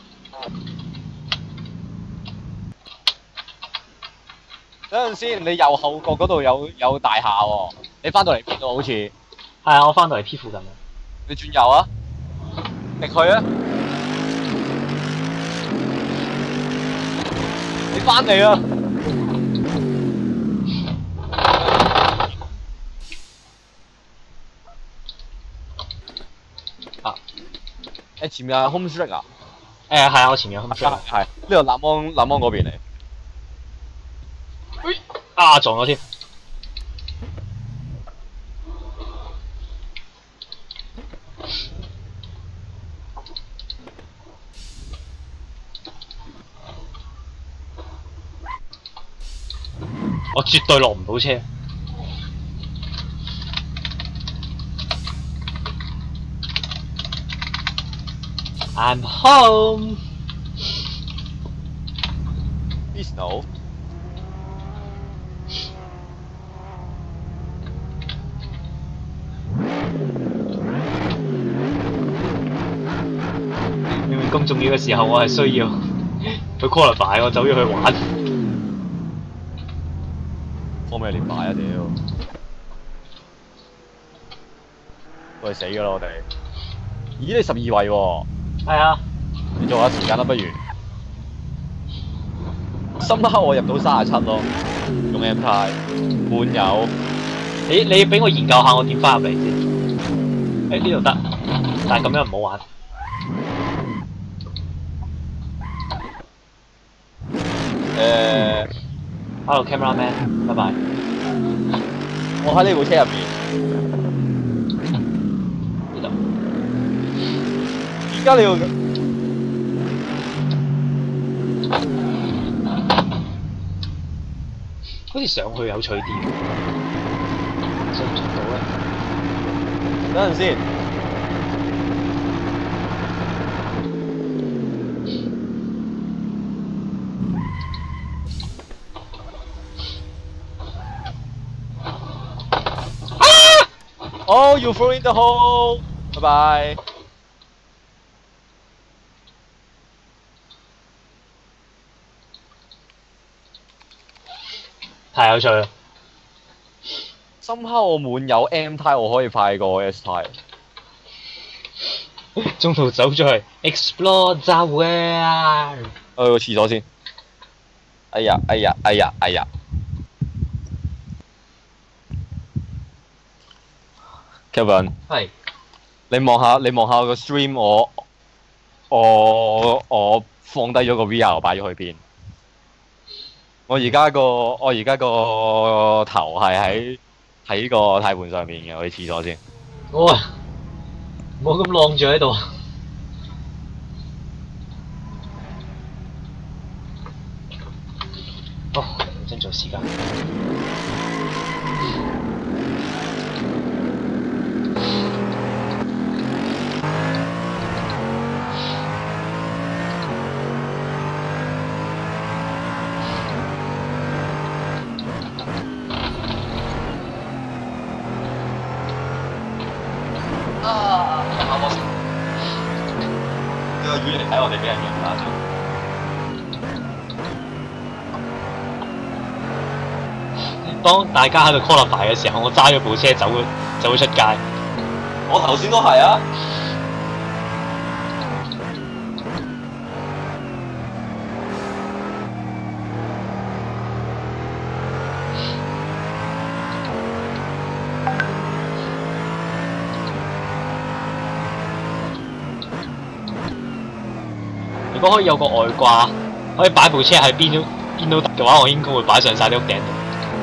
B: 等陣先，你右後角嗰度有大廈喎，你翻到嚟邊度好似？
A: 係啊，我翻到嚟 P 附近啊。
B: 你轉右啊？直去啊！你翻嚟啊！
A: 啊！
B: 前面係 home street 啊？
A: 係啊，我前面有 home street。
B: 係呢度南安嗰邊嚟。
A: 啊！撞咗添。我絕對落唔到車。I'm home.
B: Please no.
A: 明明咁重要嘅時候，我係需要去 qualify， 我走咗去玩。
B: 放咩連擺啊屌！ 我哋死㗎啦我哋。咦你12位喎？
A: 係啊，
B: 你做下時間啦不如。深刻我入到37咯，用 M 太滿有。
A: 你俾我研究下我點翻入嚟先。誒呢度得，但係咁樣唔好玩。Hello cameraman， 拜拜。
B: 我喺呢部車入邊。
A: 呢度。
B: 而家你要
A: 好似上去有趣啲，上唔上到咧？
B: 等陣先。Oh, you throw in the hole. 拜拜。
A: 太有趣啦！
B: 深刻我滿有 M 胎，我可以快過 S 胎。
A: 中途走咗去 explore the world。
B: 去個廁所先。哎呀哎呀哎呀哎呀 ！Kevin，
A: 係。
B: 你望下我個 stream， 我放低咗個 VR 擺咗去邊？我而家個頭係喺個軚盤上面嘅，我去廁所先。
A: 哇！唔好咁晾住喺度。哦，真做時間。
B: 呢個魚嚟睇我哋俾人贏啦！
A: 當大家喺度 qualify 嘅時候，我揸咗部車走咗出街。
B: 我頭先都係啊！
A: 如果可以有個外掛，可以擺部車喺邊都得嘅話，我應該會擺上晒啲屋頂度。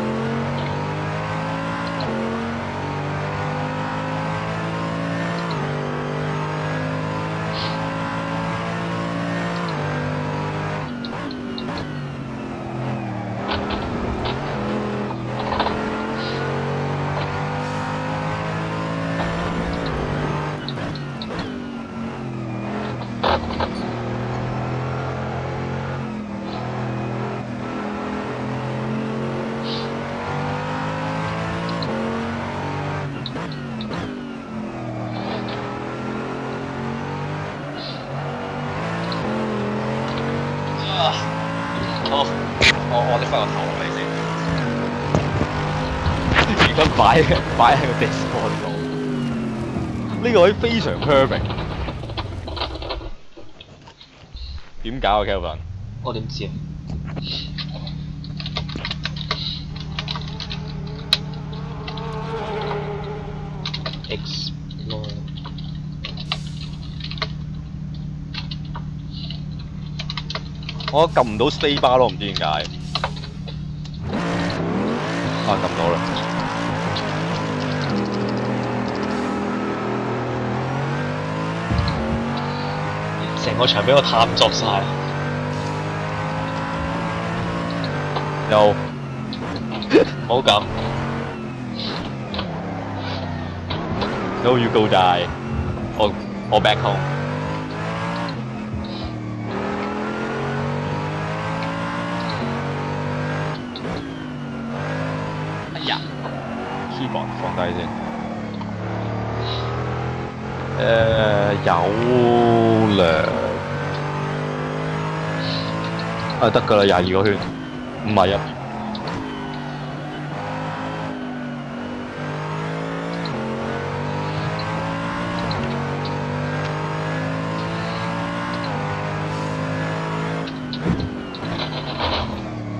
B: 我拎翻個頭落嚟先。而家擺喺個 Discord 度，呢個位非常 perfect。點搞啊 Kelvin？
A: 我點知啊？Explore。
B: 我撳唔到 space bar 咯，唔知點解。啊，撳到啦！
A: 成個場俾我探索晒。
B: 又
A: 唔好咁。
B: No you go die。我 back home。keyboard 放低先。有糧啊，得㗎啦，22個圈，51。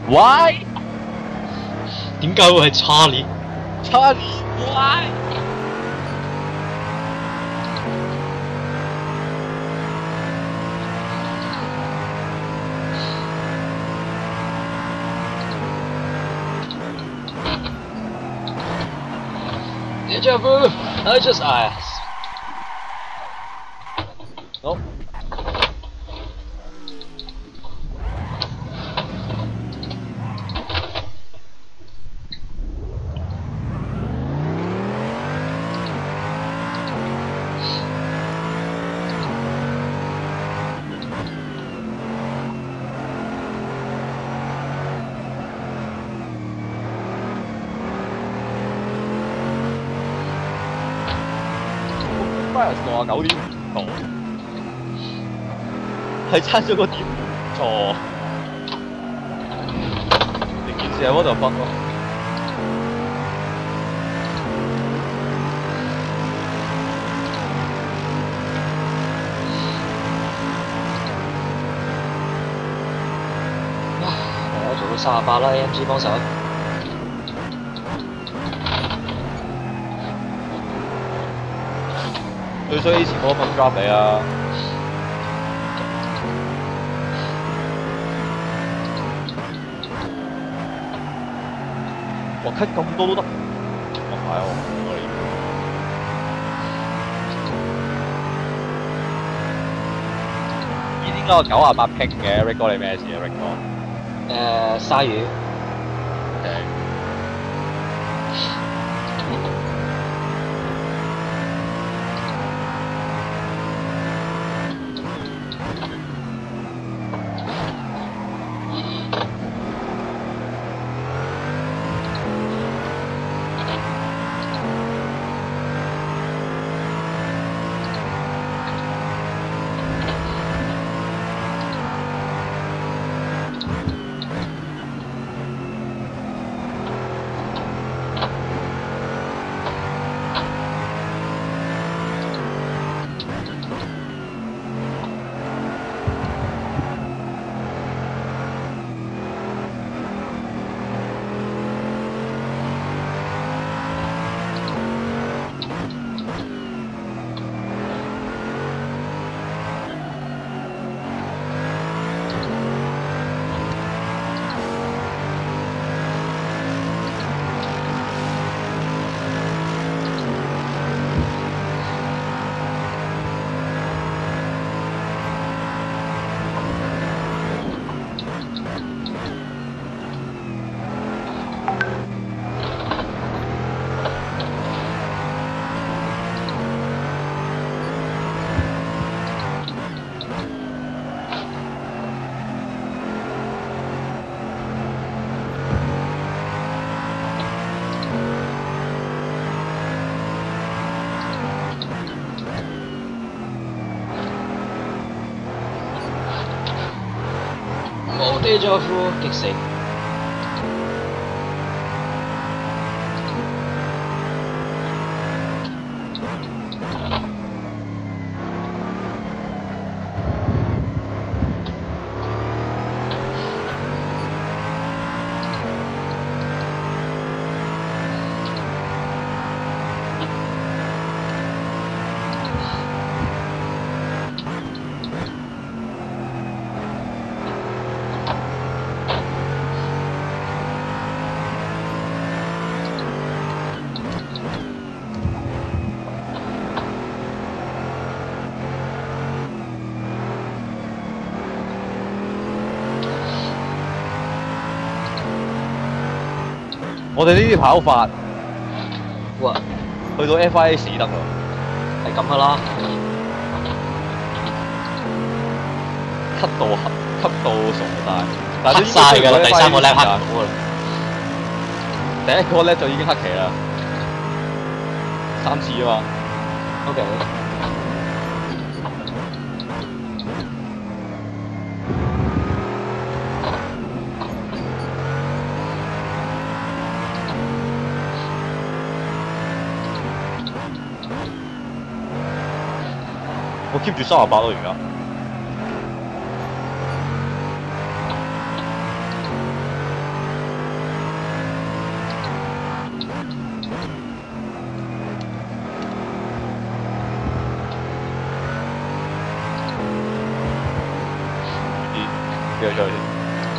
B: Why？
A: 點解會係 Charlie？
B: Charlie why？
A: Déjà vu, I just asked.
B: 好。69.5度，係差咗個點錯，成件事喺嗰度分咯。
A: 我做到38啦 ，AMG 幫手。
B: 最衰以前嗰個 drop 你啊！哇 cut 咁多都得，唔係喎，咦？點解我98拼嘅 Rick 哥你咩事啊 Rick 哥？
A: 鯊魚。
B: OK。
A: 冇 déjà vu， 激死！
B: 我哋呢啲跑法，
A: 哇，
B: 去到 FIA 死得喎，
A: 係咁噶啦，
B: 吸到傻晒，但
A: 黑晒㗎啦，第3個 lap 黑唔到㗎啦，
B: 第1個 lap 就已經黑旗啦，3次啊嘛。
A: OK。
B: 我 keep 住38咯，而家。 叫佢出去先。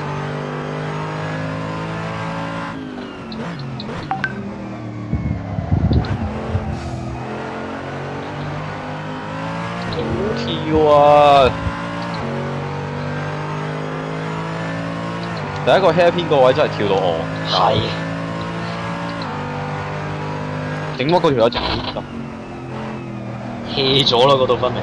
B: 跳啊！第一個 hairpin 個位真係跳到我，
A: 係
B: 整乜嗰條友直咁。
A: hea 咗啦嗰度分明。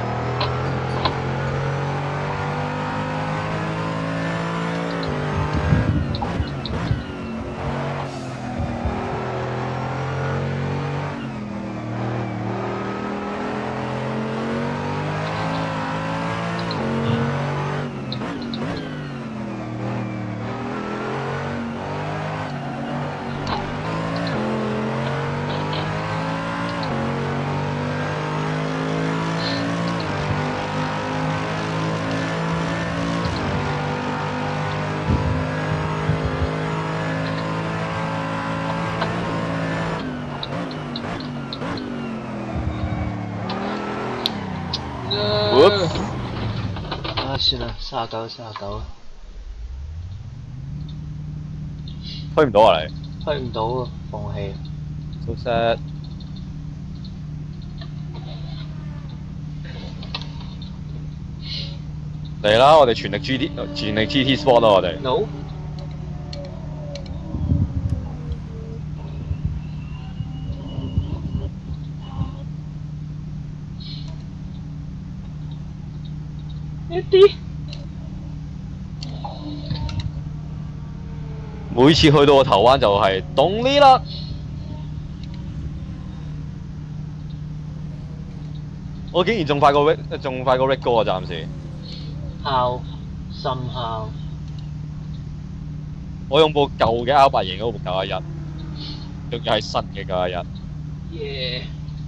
A: 啊，算啦，39，39，
B: 推唔到啊你
A: 推唔到啊，放棄。
B: ？So sad。嚟啦！我哋全力 GT Sport 啦！我哋。
A: No。一啲。
B: 每次去到個頭灣就係動呢啦。我竟然仲快過 Rick 哥啊！暫時。
A: How somehow。
B: 我用部舊嘅 R8型嗰部911，仲要係新嘅911。
A: Yeah。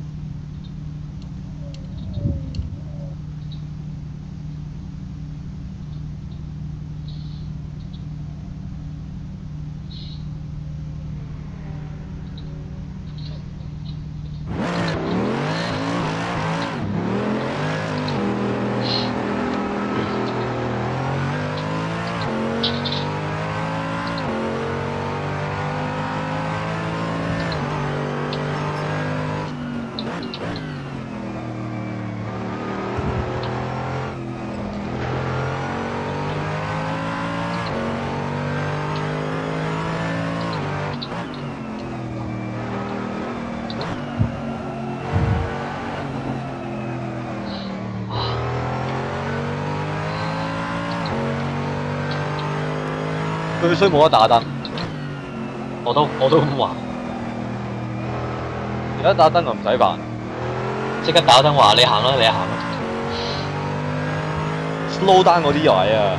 B: 最衰冇得打燈，
A: 我都咁話。
B: 而家打燈就唔使煩，
A: 即刻打燈話你行啦，你行啦。
B: slow down 嗰啲位啊！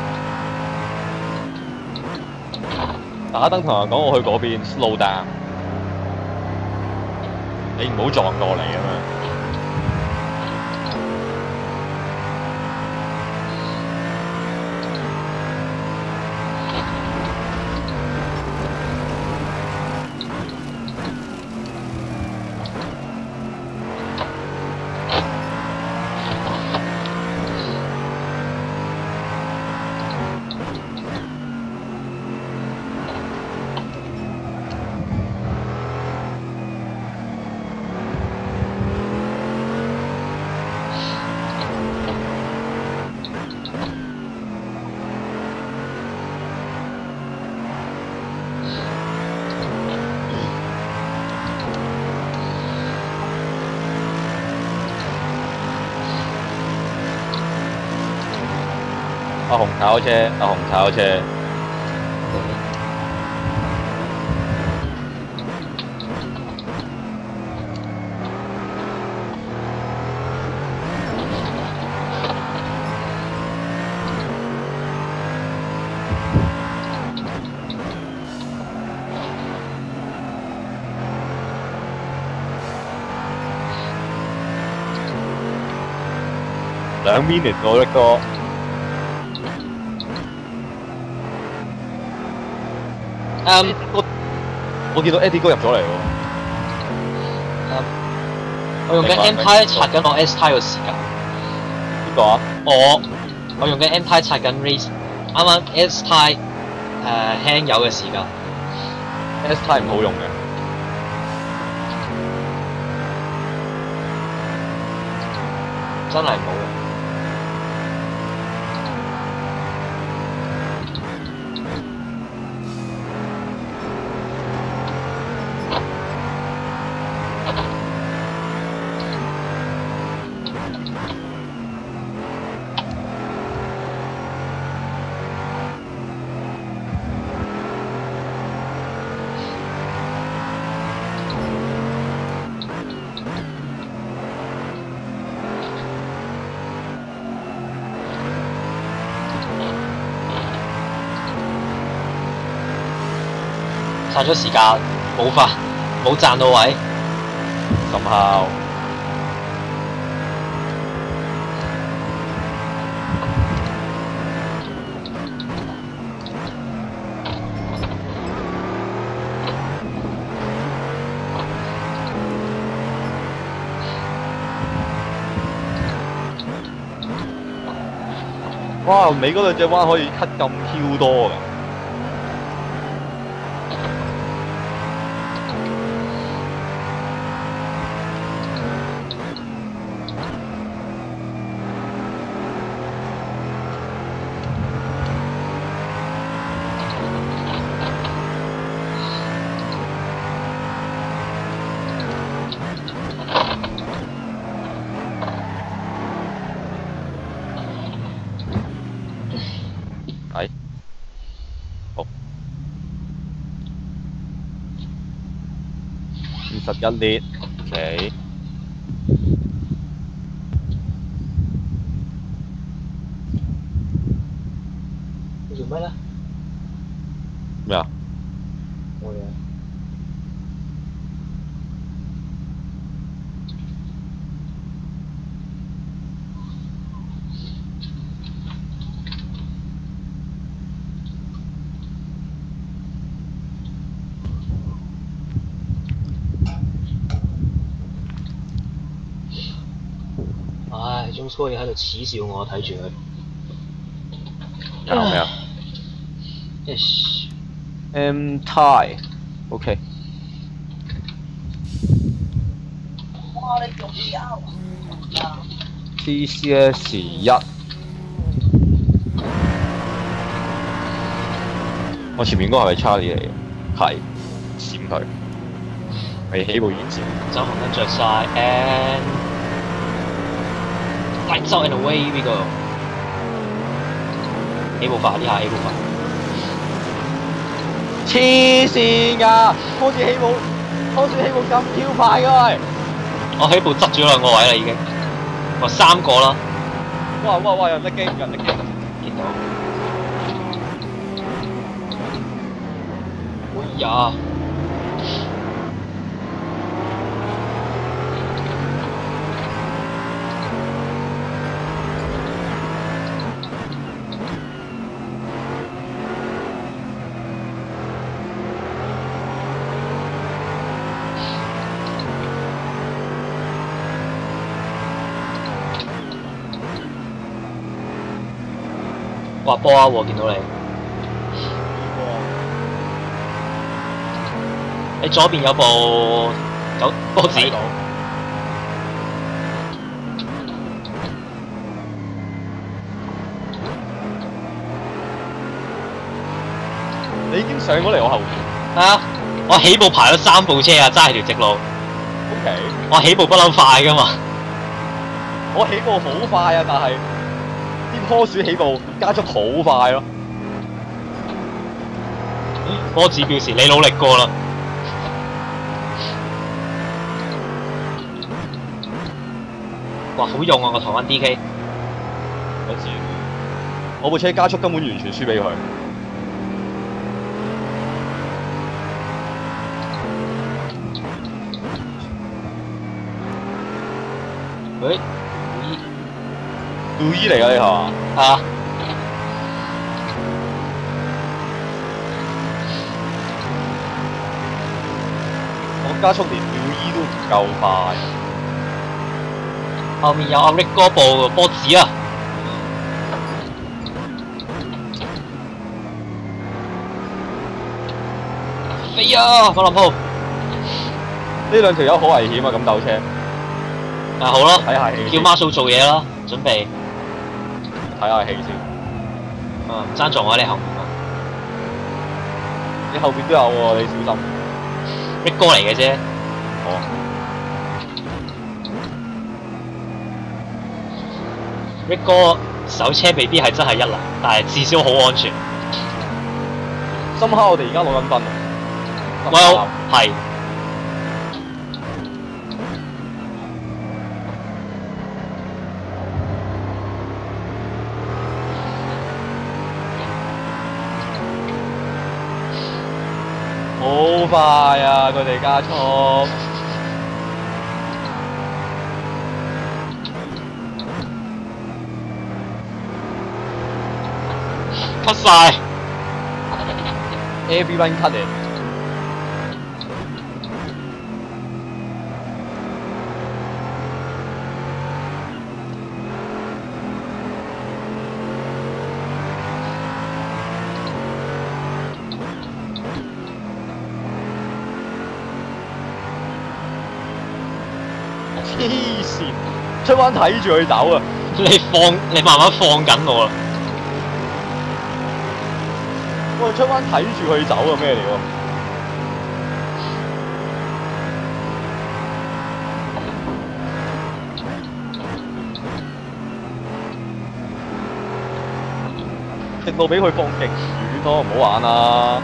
B: 打燈同人講我去嗰邊 slow down， 你唔好撞過嚟咁樣。阿紅炒車，阿紅炒車。2 minute 喎，一個。我見到 Eddie 哥入咗嚟喎。
A: 我用緊 M 胎刷緊我 S 胎個時間。
B: 邊個啊？
A: 我用緊 M 胎刷緊 race 啱啱 S 胎輕油嘅時間，
B: S 太唔好用嘅。
A: 真係冇用。嘥咗時間，冇賺到位。
B: somehow 哇！尾嗰兩隻彎可以 cut 咁 Q 多㗎。係，好21列 ，OK。
A: 你做咩咧？
B: 咩啊？
A: 冇嘢。唉，中初嘢喺度恥笑我，睇住佢。
B: 搞咩啊
A: Ish
B: ？M tie，OK。
C: 哇！你用啲啊！
B: TCS 1，我前面嗰個係咪 Charlie 嚟嘅？係，閃佢，未起步完先。
A: 走紅燈着晒 and lights out and away we go。起步快，呢下起步快。
B: 黐線㗎，拖住起步咁 Q 快㗎！
A: 我起步執咗兩個位啦已經，我3個啦。
B: 哇！有人得機，
A: 見到。哎呀！滑波啊！見到你。你左邊有部波子。
B: 你已經上咗嚟我後邊。
A: 啊！我起步排咗3部車啊，揸係條直路。
B: OK。
A: 我起步不嬲快㗎嘛。
B: 我起步好快啊，但係啲棵樹起步加速好快咯。
A: 波子表示你努力過啦。哇！好用啊個台灣 DK。
B: 我知。我部車加速根本完全輸俾佢。
A: 喂，
B: 路依嚟㗎，你係嘛？
A: 啊！
B: 我加速連路依都唔夠快。
A: 後面有阿 Rick 哥部波子啊！ 飛啊！法蘭鋪。
B: 呢兩條友好危險啊！咁鬥車，
A: 好咯，
B: 睇下戲先，
A: 叫 Marshall 做嘢啦，準備。
B: 睇下戲先。
A: 爭在我喺你後面啊
B: 你後邊都有喎，你小心。
A: ，Rick 哥嚟嘅啫。
B: 哦。
A: Rick 哥手車未必係真係一流，但係至少好安全。
B: 深刻我哋而家攞緊分啊。
A: Well 係。
B: 好快啊！佢哋加速。
A: cut 晒。
B: Everyone cut it。黐線，出彎睇住佢走啊！
A: 你慢慢放緊我啦。
B: 我哋出彎睇住佢走啊，咩嚟喎？直路俾佢放勁遠咯，唔好玩啦！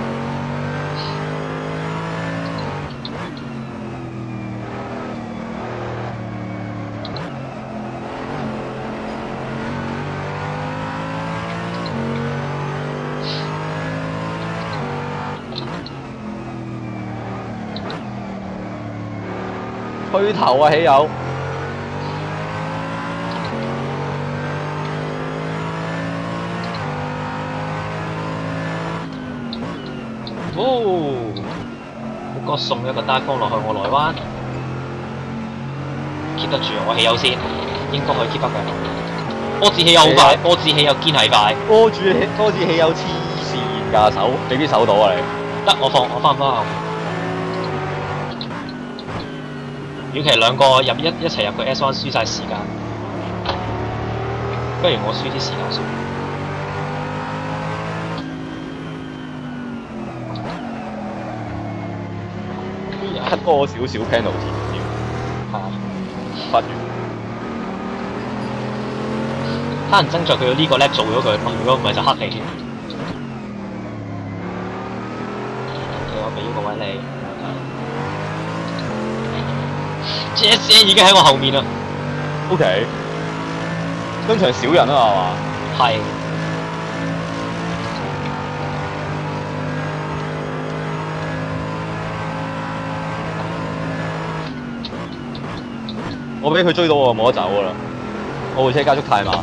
B: 推頭啊，喜友！
A: Rick 哥送一個單方落去我內灣 ，keep 得住我氣友先，應該可以 keep 得嘅。波子氣友好快，波子氣友堅係快。
B: 波子喜友黐線㗎手，未必守到啊你。
A: 得我翻後面。與其兩個一齊入個 S1 輸晒時間，不如我輸啲時間算。
B: cut 多少少 penalty 添，
A: 係啊，
B: 不如
A: 可能爭在佢呢個叻做咗佢，如果唔係就黑你添。我俾呢個位你。Jesse 已經喺我後面啦。
B: OK， 今場少人啊嘛。
A: 係。
B: 我俾佢追到我冇得走噶啦，我部車加速太慢。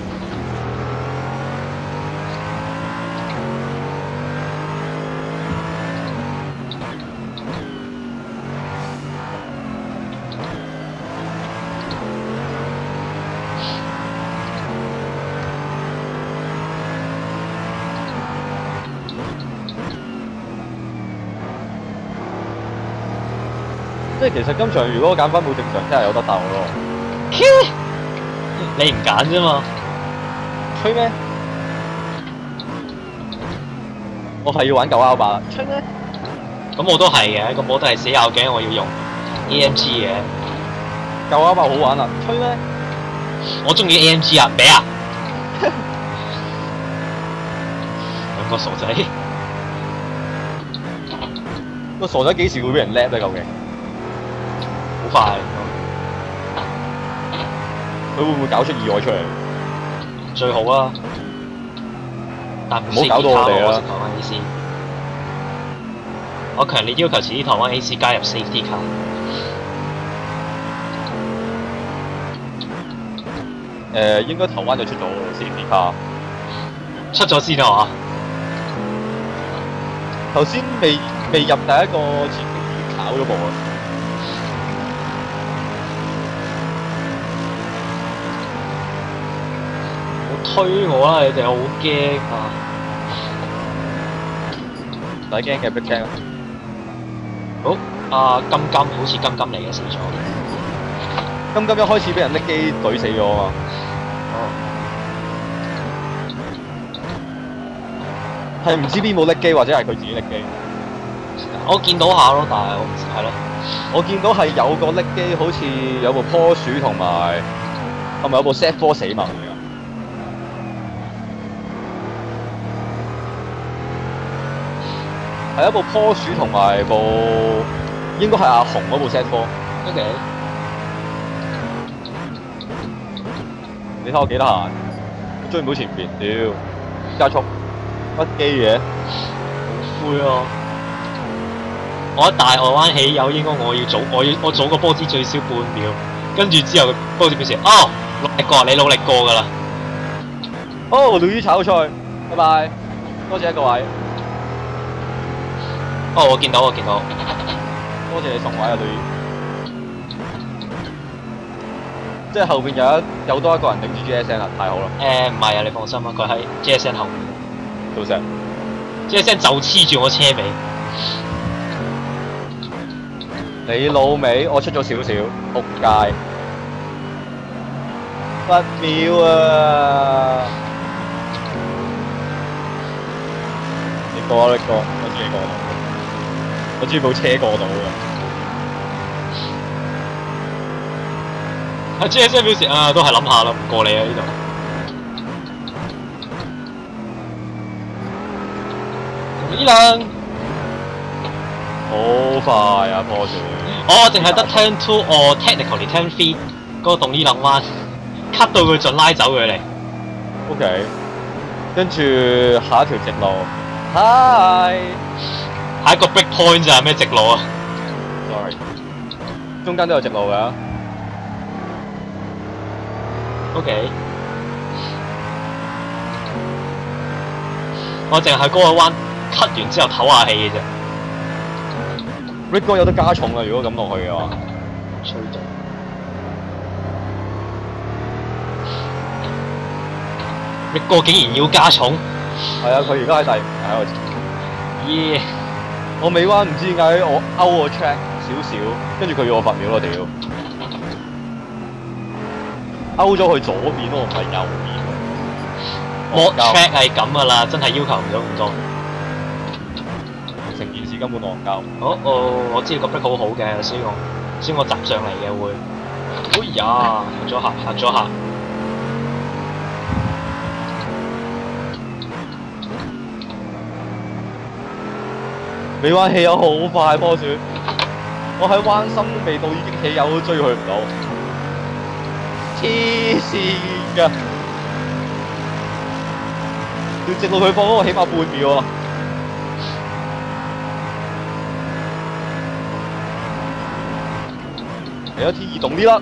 B: 即係其實今場如果揀分冇正常，真係有得鬥咯。
A: 你唔揀啫嘛？
B: 吹咩？我係要玩9R8，吹咩？
A: 咁我都係嘅，咁我都係死拗頸，我要用 AMG 嘅。
B: 9R8好玩啊，吹咩？
A: 我中意 AMG 啊，俾啊！兩個傻仔。
B: 個傻仔幾時會俾人 lap 咧？究竟？
A: 好快。
B: 佢會唔會搞出意外出嚟？
A: 最好啦，但唔
B: 好搞到我哋啦。
A: 台灣 AC， 我強烈要求遲啲台灣 AC 加入 safety car。
B: 應該台灣就出咗 safety car。
A: 出咗先啊嘛？
B: 頭先未入第一個前景已經考咗步啊！
A: 推我啦！你哋好驚啊！
B: 唔使驚嘅，逼驚。
A: 好，金金好似金金嚟嘅死咗。
B: 金金一開始俾人拎機懟死咗啊嘛。
A: 哦，
B: 係唔知邊部拎機，或者係佢自己拎機。
A: 我見到下咯，但係我唔知係咯。
B: 我見到係有個拎機，好似有部坡鼠同埋，係咪有部 Z4 死亡嚟㗎？係一部坡鼠同埋部，應該係阿紅嗰部 Z4。
A: O.K.
B: 你睇我幾得閒，追唔到前邊，屌加速乜機嘅？
A: 灰啊！我喺大外灣起油，應該我早個波子最少半秒，跟住之後個波子表示哦努力過，你努力過㗎啦。
B: 哦，路易炒菜，拜拜，多謝一個位，
A: 哦，我見到，
B: 多謝你送位啊，路易。即係後邊有多一個人頂住 GSN 啊，太好啦！
A: 唔係啊，你放心啊，佢喺 GSN 後面
B: 到時
A: ，GSN 就黐住我車尾。
B: 你老味，我出咗少少，仆街，不妙啊！你過啊，你過，我知你過到，我知部車過到嘅。
A: 阿 GSN 表示都係諗下啦，唔過你啊呢度。呢兩
B: 好快啊，波住！
A: 我淨係得 turn 2，我 technically turn 3嗰個動呢兩彎，cut 到佢盡拉走佢嚟。
B: OK， 跟住下一條直路，Hi，
A: 下一個 break point 咋，咩直路啊
B: ？Sorry， 中間都有直路㗎。
A: OK， 我淨係嗰個彎 cut 完之後唞下氣嘅啫。
B: Rick 哥有得加重啊！如果咁落去嘅話，
A: 吹到。Rick 哥竟然要加重？
B: 係啊，佢而家喺第5喺度。
A: 耶！
B: 我尾彎唔知點解我勾個 track 少少，跟住佢要我8秒咯，屌！勾咗去左邊咯，唔係右邊。
A: mod track 係咁噶啦，真係要求唔到咁多。
B: 成件事根本戇鳩。
A: 我知道個 break 好好嘅，所以我集上嚟嘅會。哎呀，嚇咗下。
B: 尾彎起油好快，波雪。我喺彎心都未到，已經起油都追佢唔到。黐線㗎！要直路佢放嗰個起碼半秒啊！嚟咗 T2動啲啦，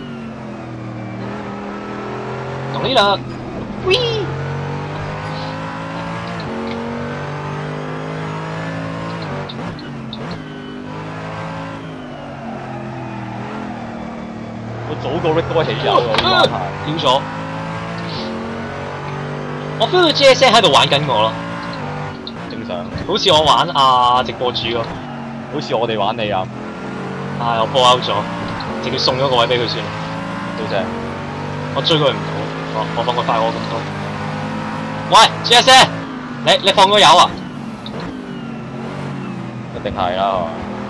A: 動啲啦，喂！
B: 我早過 Rick 哥起油啊！呢單係
A: 跳咗。我 feel 到 GSN 喺度玩緊我咯，
B: 正常。
A: 好似我玩直播主咯，
B: 好似我哋玩你啊！
A: 我波 out 咗，直接送咗個位俾佢算啦。
B: 到謝。
A: 我追佢唔到，我放佢快我咁多。喂 GSN， 你放咗油啊？
B: 一定係啦，係嘛？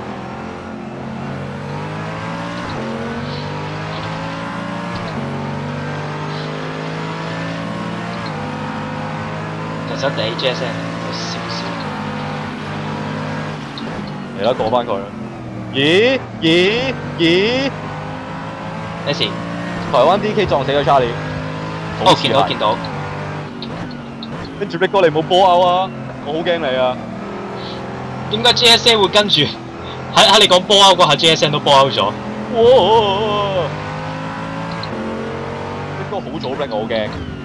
A: 實實地 GSN 有少少。
B: 嚟啦，過翻佢啦！咦？
A: 咩事？
B: 台灣 DK 撞死咗 Charlie。
A: 哦，見到。
B: 跟住 Rick 哥你冇波out啊！我好驚你啊！
A: 點解 GSN 會跟住喺你講波 out 嗰下 GSN 都波 out 咗？
B: 哇 ！Rick 哥好早 Rick 我好驚。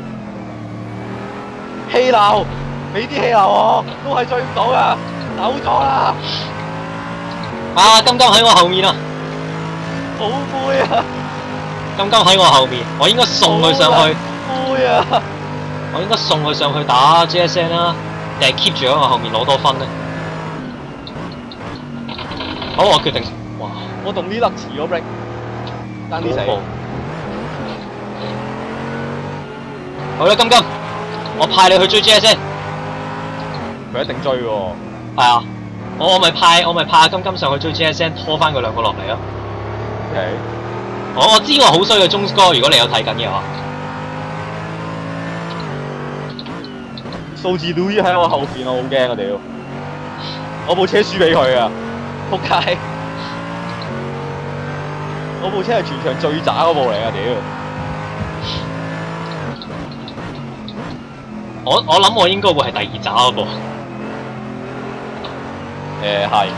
B: 氣流，俾啲氣流我，都係追唔到噶，走咗啦！
A: 金金喺我後面啊！
B: 好灰啊！
A: 金金喺我後面，我應該送佢上去。
B: 灰啊！
A: 我應該送佢上去打 GSN 啦，定係 keep 住喺我後面攞多分咧？ 好，我決定。哇！
B: 我同呢粒遲咗 break，爭啲死。
A: 好啦，金金，我派你去追 J 先。
B: 佢一定追喎。
A: 係啊，我咪派阿金金上去追 J 先，拖翻佢兩個落嚟咯。
B: OK。
A: 我知我好衰嘅中 score，如果你有睇緊嘅話。
B: 數字 Louis 喺我後邊，我好驚啊屌！我部車輸俾佢啊！仆街！我部車係全場最渣嗰部嚟啊屌！
A: 我諗我應該會係第二渣嗰部。
B: 係。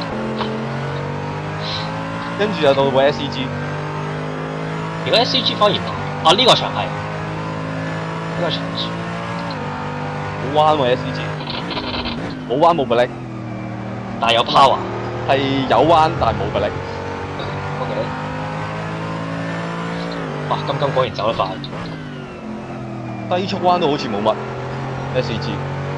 B: 跟住就到部 SCG。
A: 如果 SCG 反而唔係，呢個場係呢個場
B: 冇彎喎 SCG，冇彎冇迫力，
A: 但係有 power。
B: 係有彎但係冇迫力。
A: OK。哇！金金果然走得快。
B: 低速彎都好似冇乜 SCG。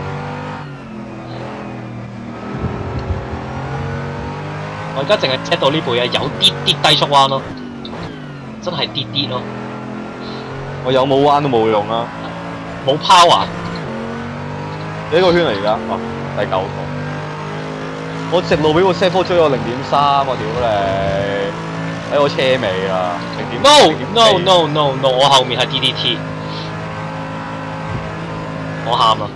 A: 我而家淨係 check 到呢部嘢有啲低速彎咯，真係啲咯。
B: 我有冇彎都冇用啊！
A: 冇 power。
B: 幾個圈嚟而家？哇！第9個。我直路俾個 set 4追我0.3，我屌你！喺我車尾啊
A: ！No！我後面係 DDT。我喊啦！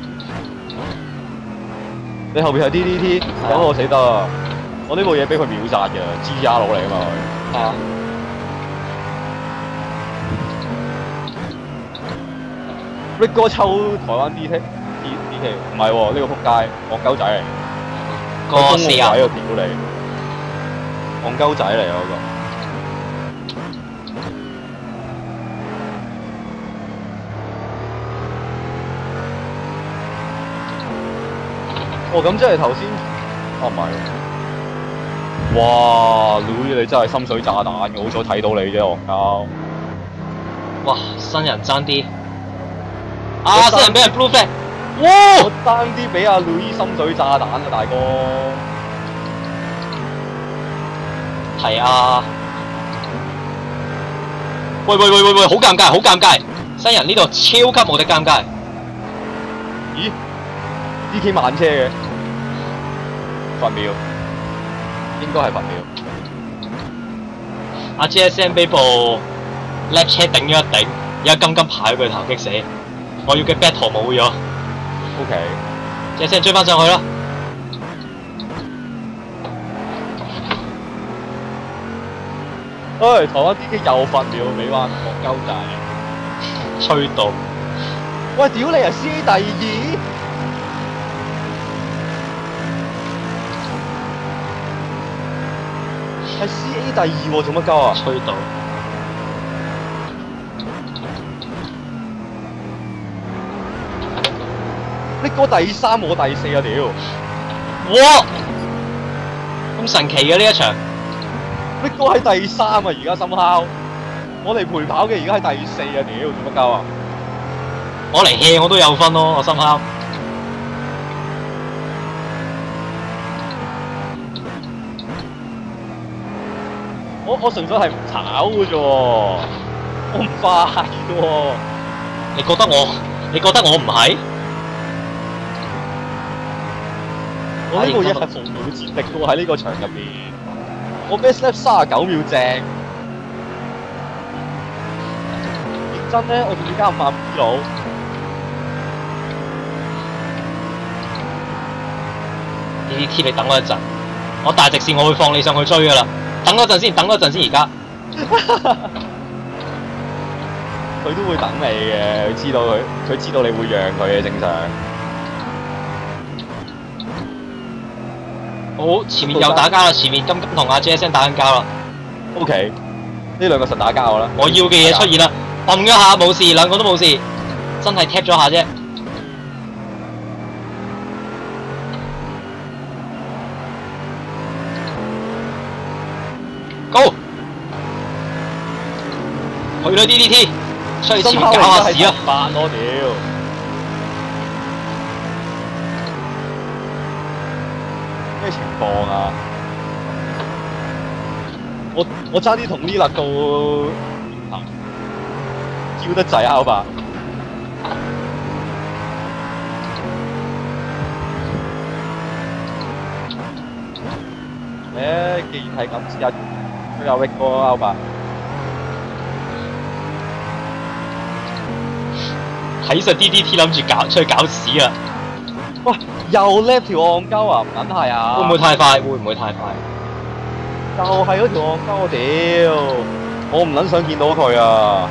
B: 你後邊係 DDT，咁我死得啊！我呢部嘢俾佢秒殺嘅 ，GTR 佬嚟啊嘛佢。
A: 係啊。
B: Rick 哥抽台灣 DT，唔係喎，呢個仆街，戇鳩仔嚟。
A: 個40啊！
B: 屌你，戇鳩仔嚟啊嗰個。哦，咁即係頭先，唔係。哇，Louis 你真係深水炸彈，我好彩睇到你啫，戇鳩。
A: 哇！新人爭啲。新人俾人 blue flag。
B: 哇！我爭啲俾阿 Louis 深水炸彈啊，大哥！
A: 係啊！喂，好尷尬，好尷尬！新人呢度超級無敵尷尬。
B: 咦 ？DK 慢車嘅，罰秒，應該係罰秒。
A: 阿 GSM 俾部 lap 車頂咗一頂，而家金金排佢頭擊死。我要嘅 battle 冇咗。
B: OK，
A: GSM 追翻上去啦。
B: 唉，台灣 DK 又罰秒，尾彎戇鳩仔，
A: 吹到。
B: 喂，屌你啊 ！CA 第2，係 CA 第2喎，做乜鳩啊？
A: 吹到。
B: 呢個第3，我第4啊！屌！
A: 哇！咁神奇嘅呢一場。
B: 呢個喺第3啊！而家深烤，我嚟陪跑嘅而家喺第4啊！屌，做乜鳩啊？
A: 我嚟 hea 我都有分咯，我深烤。
B: 我純粹係唔炒嘅啫喎，我唔快嘅喎。
A: 你覺得我唔係？
B: 我呢部嘢係無秒戰力嘅喎，喺呢個場入邊。我 best lap 39秒正。認真咧，我仲要加5萬 B 佬。
A: DDT 你等我一陣，我大直線我會放你上去追噶啦。等多陣先而家。
B: 佢都會等你嘅，佢知道你會讓佢嘅正常。
A: 好，前面又打交啦，前面金金同阿 JSN 打緊交啦。
B: OK，呢兩個實打交啦。
A: 我要嘅嘢出現啦，揼咗下冇事，兩個都冇事，真係 tap 咗下啫。Go！ 去啦 DDT， 出去前面搞下事啊！
B: 扮我屌！咩情況啊？ 我爭啲同呢勒到叫得滯啊！吧。既然係咁，試下追下 Rick 哥啊！吧。
A: 睇實 DDT 諗住出去搞屎啊！
B: 喂，又 lap 條戇鳩啊！唔撚係啊！
A: 會唔會太快？會唔會太快？
B: 就係嗰條戇鳩，屌！我唔撚想見到佢啊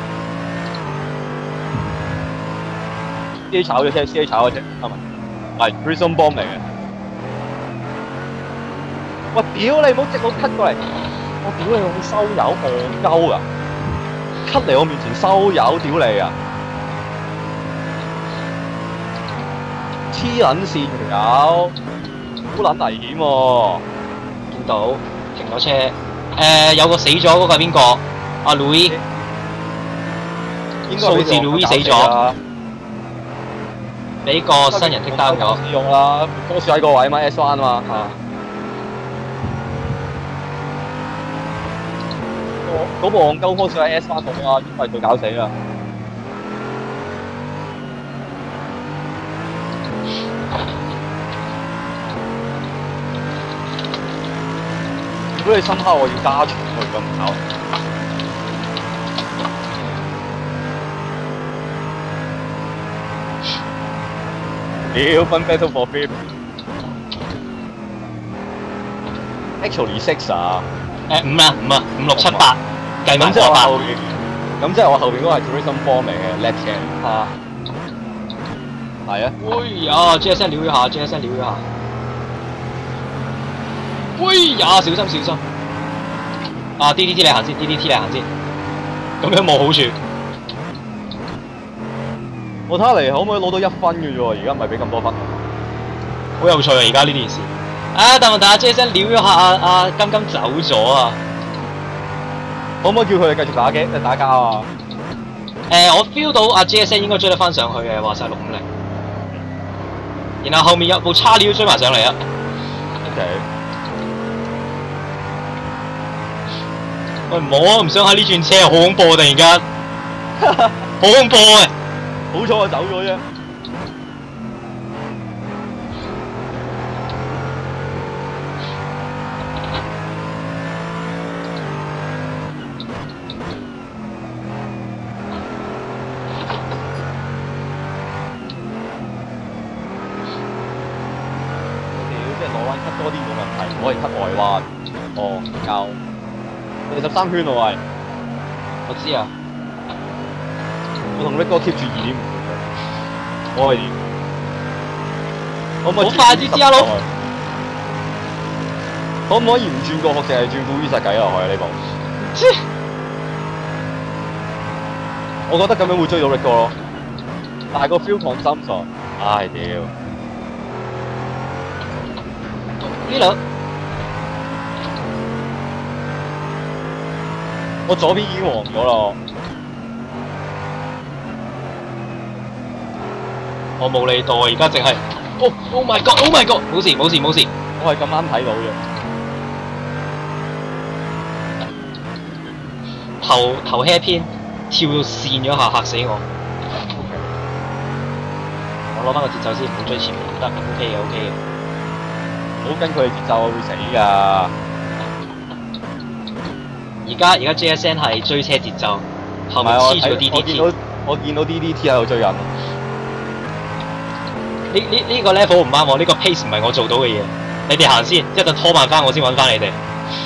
B: ！C A 炒咗啫 ，C A 炒咗啫，係咪？係 Prison Bomb 嚟嘅。喂，屌你唔好直路 cut 過嚟！我屌你，我收油戇鳩啊 ！cut 嚟我面前收油，屌你啊！黐撚線條友，好撚危險喎！
A: 見到停咗車，有個死咗嗰個係邊個？阿 Louis，數字 Louis 死咗，俾個新人剔單咗。
B: 用啦，多士喺個位嘛 S1 啊嘛嚇。嗰部戇鳩多士喺 S1 度啊，因為佢搞死啦。如果你深刻，我要加長佢咁搞。屌，分 battle for fifth。Actually 6啊。
A: 5六七八，計埋嗰八。
B: 咁即係我後邊嗰個係 Tourism Bomb 嚟嘅 left hand。啊。係啊。
A: 喂呀 ！JSN 撩一下 ，JSN 撩一下。喂呀！小心小心！啊 DDT 你行先 ，DDT 你行先，咁樣冇好處。
B: 我睇下嚟可唔可以攞到1分嘅啫喎？而家唔係俾咁多分。
A: 好有趣啊！而家呢件事。啊！但問題阿 JSN 撩咗下阿金金走咗啊！
B: 可唔可以叫佢哋繼續打交啊？
A: 我 feel 到阿 JSN 應該追得翻上去嘅，話晒650。然後後面有部叉料追埋上嚟啊
B: ！OK。
A: 喂，唔好啊！唔想喺呢轉車，好恐怖啊！突然間，好恐怖啊！
B: 好彩我走咗啫。即係攞彎 cut 多啲冇問題，我係 cut 外彎。哦，夠。13圈喎喂，
A: 我知啊。
B: 我同 Rick 哥 keep 住2.5，我係點？可唔可以？
A: 好快啲知啊佬！
B: 可唔可以唔轉過殼，淨係轉副 V 實計落去啊？呢部？我覺得咁樣會追到 Rick 哥咯，但係個 feel 抗心咗，唉屌！
A: 呢兩。
B: 我左邊已經黃咗啦，
A: 我冇理到啊！而家淨係，Oh my God！Oh my God！冇事冇事冇事，
B: 我係咁啱睇到嘅。
A: 頭 hairpin 跳到線咗下，嚇死我。
B: OK，
A: 我攞翻個節奏先，唔好追前面，得 OK 嘅 OK 嘅。
B: 唔好跟佢哋節奏，會死㗎。
A: 而家 JSN 係追車節奏，後面黐住個 DDT。
B: 我見到 DDT 喺度追緊。
A: 呢個 level 唔啱我，呢個 pace 唔係我做到嘅嘢。你哋行先，一陣拖慢翻我先揾翻你哋。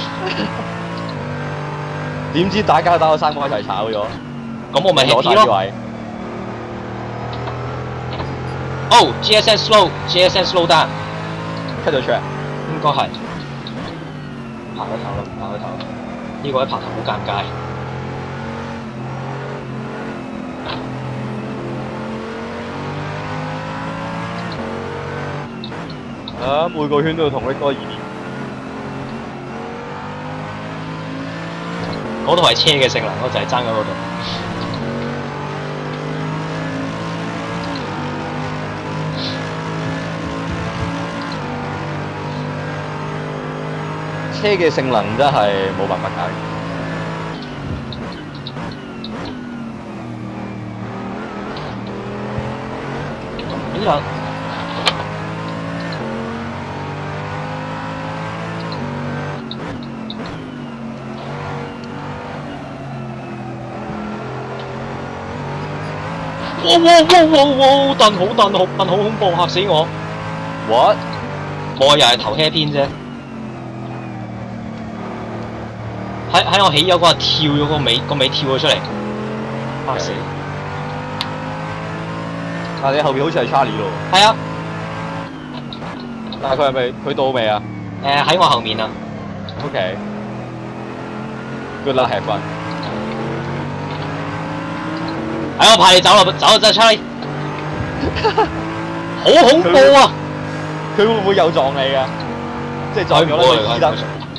B: 點知大家打到3個一齊炒咗？
A: 咁我咪 happy 咯。哦 ，GSN slow，GSN slow down。
B: cut 咗出嚟。
A: 應該係。爬個頭啦，爬個頭。呢個位爬頭好尷尬。
B: 每個圈都要同 Rick 哥2點。
A: 嗰度係車嘅性能，我就係爭緊嗰度。
B: 黐車嘅性能真係冇辦法解。
A: 呢個哇！盾好恐怖，嚇死我！
B: What？
A: 我又係頭 hair 邊啫。喺我起油嗰下跳咗個尾跳咗出嚟，嚇死！
B: 但你後邊好似係 Charlie 咯。
A: 係啊，
B: 但係佢係咪佢到未啊
A: 喺我後面啊。
B: ？OK。Good luck, have fun。
A: 我派你走啦，Charlie！好恐怖啊！
B: 佢會唔會又撞你㗎？即係撞咗咧，佢醫得。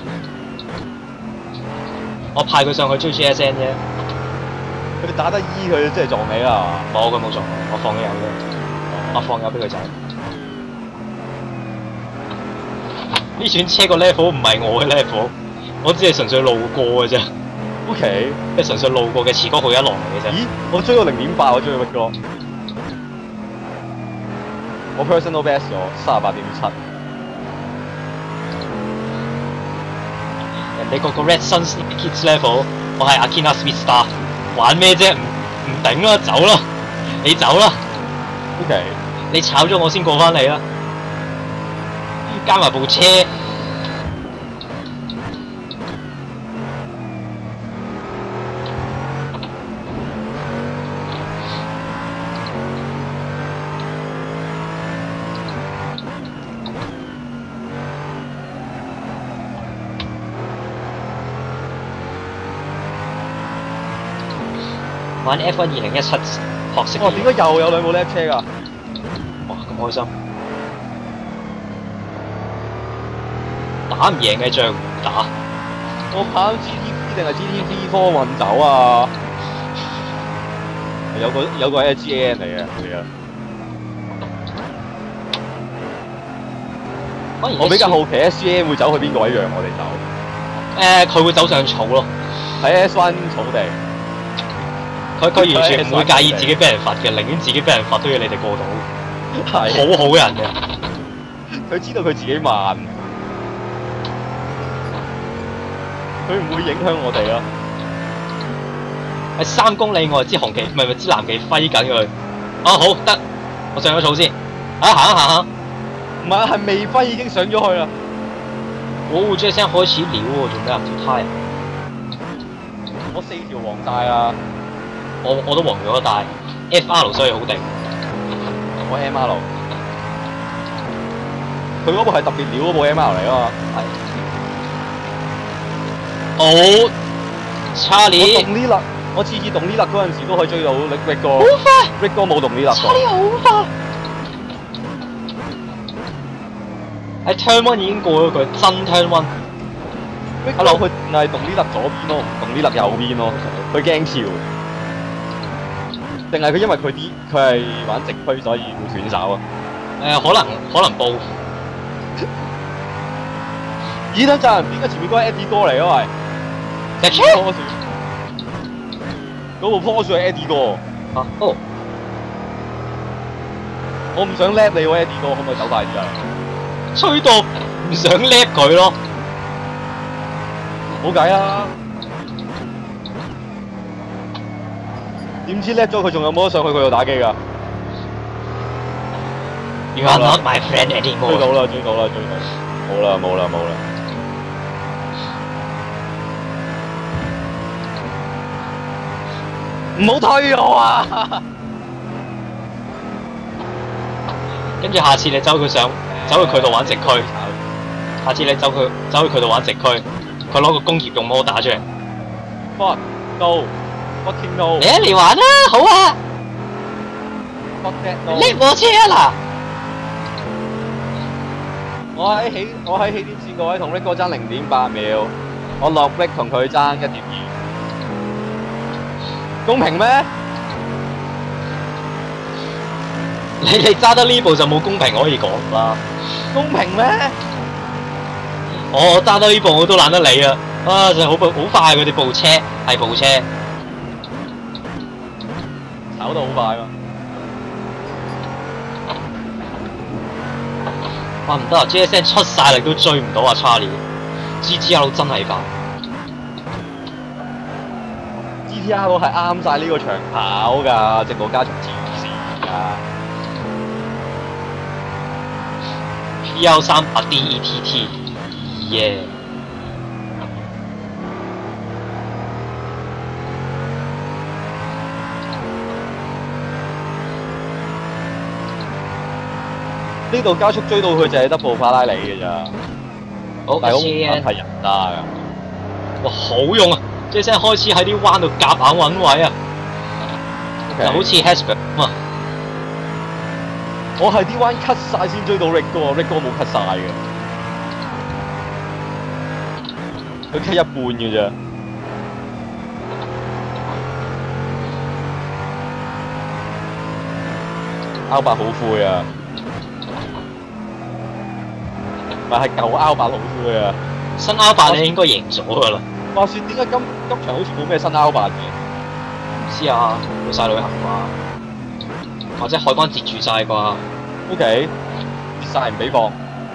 A: 我派佢上去追 GSN 啫。
B: 佢打得醫佢，即係撞你啦。
A: 冇，佢冇撞我，我放咗油啫。我放油俾佢走。呢轉車個 level 唔係我嘅 level， 我只係純粹路過嘅啫。
B: OK，
A: 即係純粹路過嘅持久號一郎嚟嘅啫。
B: 咦？我追到0.8，我追到乜哥？我 personal best 咗38.7。
A: 人哋個 Red Sun Kids level， 我係 Akina Speedstar， 玩咩啫？唔頂啦，走啦！你走啦
B: OK，
A: 你炒咗我先過翻嚟啦。加埋部車。玩 F1 2017學識。
B: 哇！點解又有兩部 lap 車㗎？
A: 哇！咁開心，打唔贏嘅仗唔打。
B: 我跑 GT3 定係 GT4 運走啊？有個係 GAN 嚟嘅，係啊。我比較好奇 SGN 會走去邊個位讓我哋走？
A: 佢會走上草咯。
B: 喺 S1 草地。
A: 佢完全唔會介意自己俾人罰嘅，寧願自己俾人罰都要你哋過到。好好人嘅。
B: 佢知道佢自己慢，佢唔會影響我哋咯。
A: 係3公里外支紅旗，唔係支藍旗揮緊佢。啊好得，我上咗草先。行。
B: 唔係，係未揮已經上咗去啦。
A: 哦，即係先開始撩喎，做咩啊？條胎。
B: 我4條黃晒啊！
A: 我都黃咗，但係 FR 所以好定。
B: 我 MR， 佢嗰部係特別料嗰部 MR 嚟啊嘛。
A: 係。好 ，Charlie。
B: 我動呢粒，我次動呢粒嗰陣時都可以追到 Rick 哥。
A: 好快
B: ！Rick 哥冇動呢粒。
A: Charlie 好快。喺 Turn 1已經過咗佢，真 Turn 1。
B: Hello， 佢係動呢粒左邊咯，唔動呢粒右邊咯。佢驚跳。定係佢因為佢係玩直驅，所以會斷手啊？
A: 可能報。
B: 咦？等陣，點解前面嗰個 Eddie 哥嚟啊？喂，
A: 隻車
B: 嗰部 Porsche 係 Eddie 哥。
A: 啊哦！
B: 我唔想 lap 你喎 Eddie 哥，可唔可以走快啲啊？
A: 吹到唔想 lap 佢咯。
B: 冇計啊！點知叻咗佢仲有冇得上去佢度打機㗎？
A: You are not my friend anymore。
B: 追到啦！冇啦！唔好推我啊！
A: 跟住下次你走去佢度玩直驅。下次你走去佢度玩直驅，佢攞個工業用摩打出嚟。
B: Fuck no！Fucking no！
A: 嚟啊嚟玩啦，好啊！
B: Fuck that no！
A: 搦我車啊嗱！
B: 我喺起點線個位同 Rick 哥爭0.8秒，我落 Rick 同佢爭1.2，公平咩？你
A: 揸得呢部就冇公平可以講啦。
B: 公平咩？
A: 我單到呢部我都懶得理啦。啊，就好快佢哋部車係部車。
B: 炒得好快嘛！
A: 哇唔得啊 ！JSN 出晒力都追唔到啊 Charlie。GTR 真係快。
B: GTR 係啱晒呢個長跑㗎，直路加速黐線㗎。
A: PL 300 DETT， 耶！
B: 呢度加速追到佢就係得部法拉利嘅咋，
A: 好
B: 但係好
A: JN
B: 係人渣㗎。
A: 哇好用啊！JSN 開始喺啲彎度夾硬揾位啊，就好似 Hasper 咁啊！
B: 我係啲彎 cut 晒先追到 Rick 哥 ，Rick 哥冇 cut 晒嘅，佢 cut 一半嘅啫。R8好灰啊！咪係舊 R8好灰啊！
A: 新 R8你應該贏咗㗎啦。
B: 話說點解今場好似冇咩新 R8嘅？
A: 唔知啊，去晒旅行啩，或者海關截住晒啩。
B: O K， 跌晒唔俾放。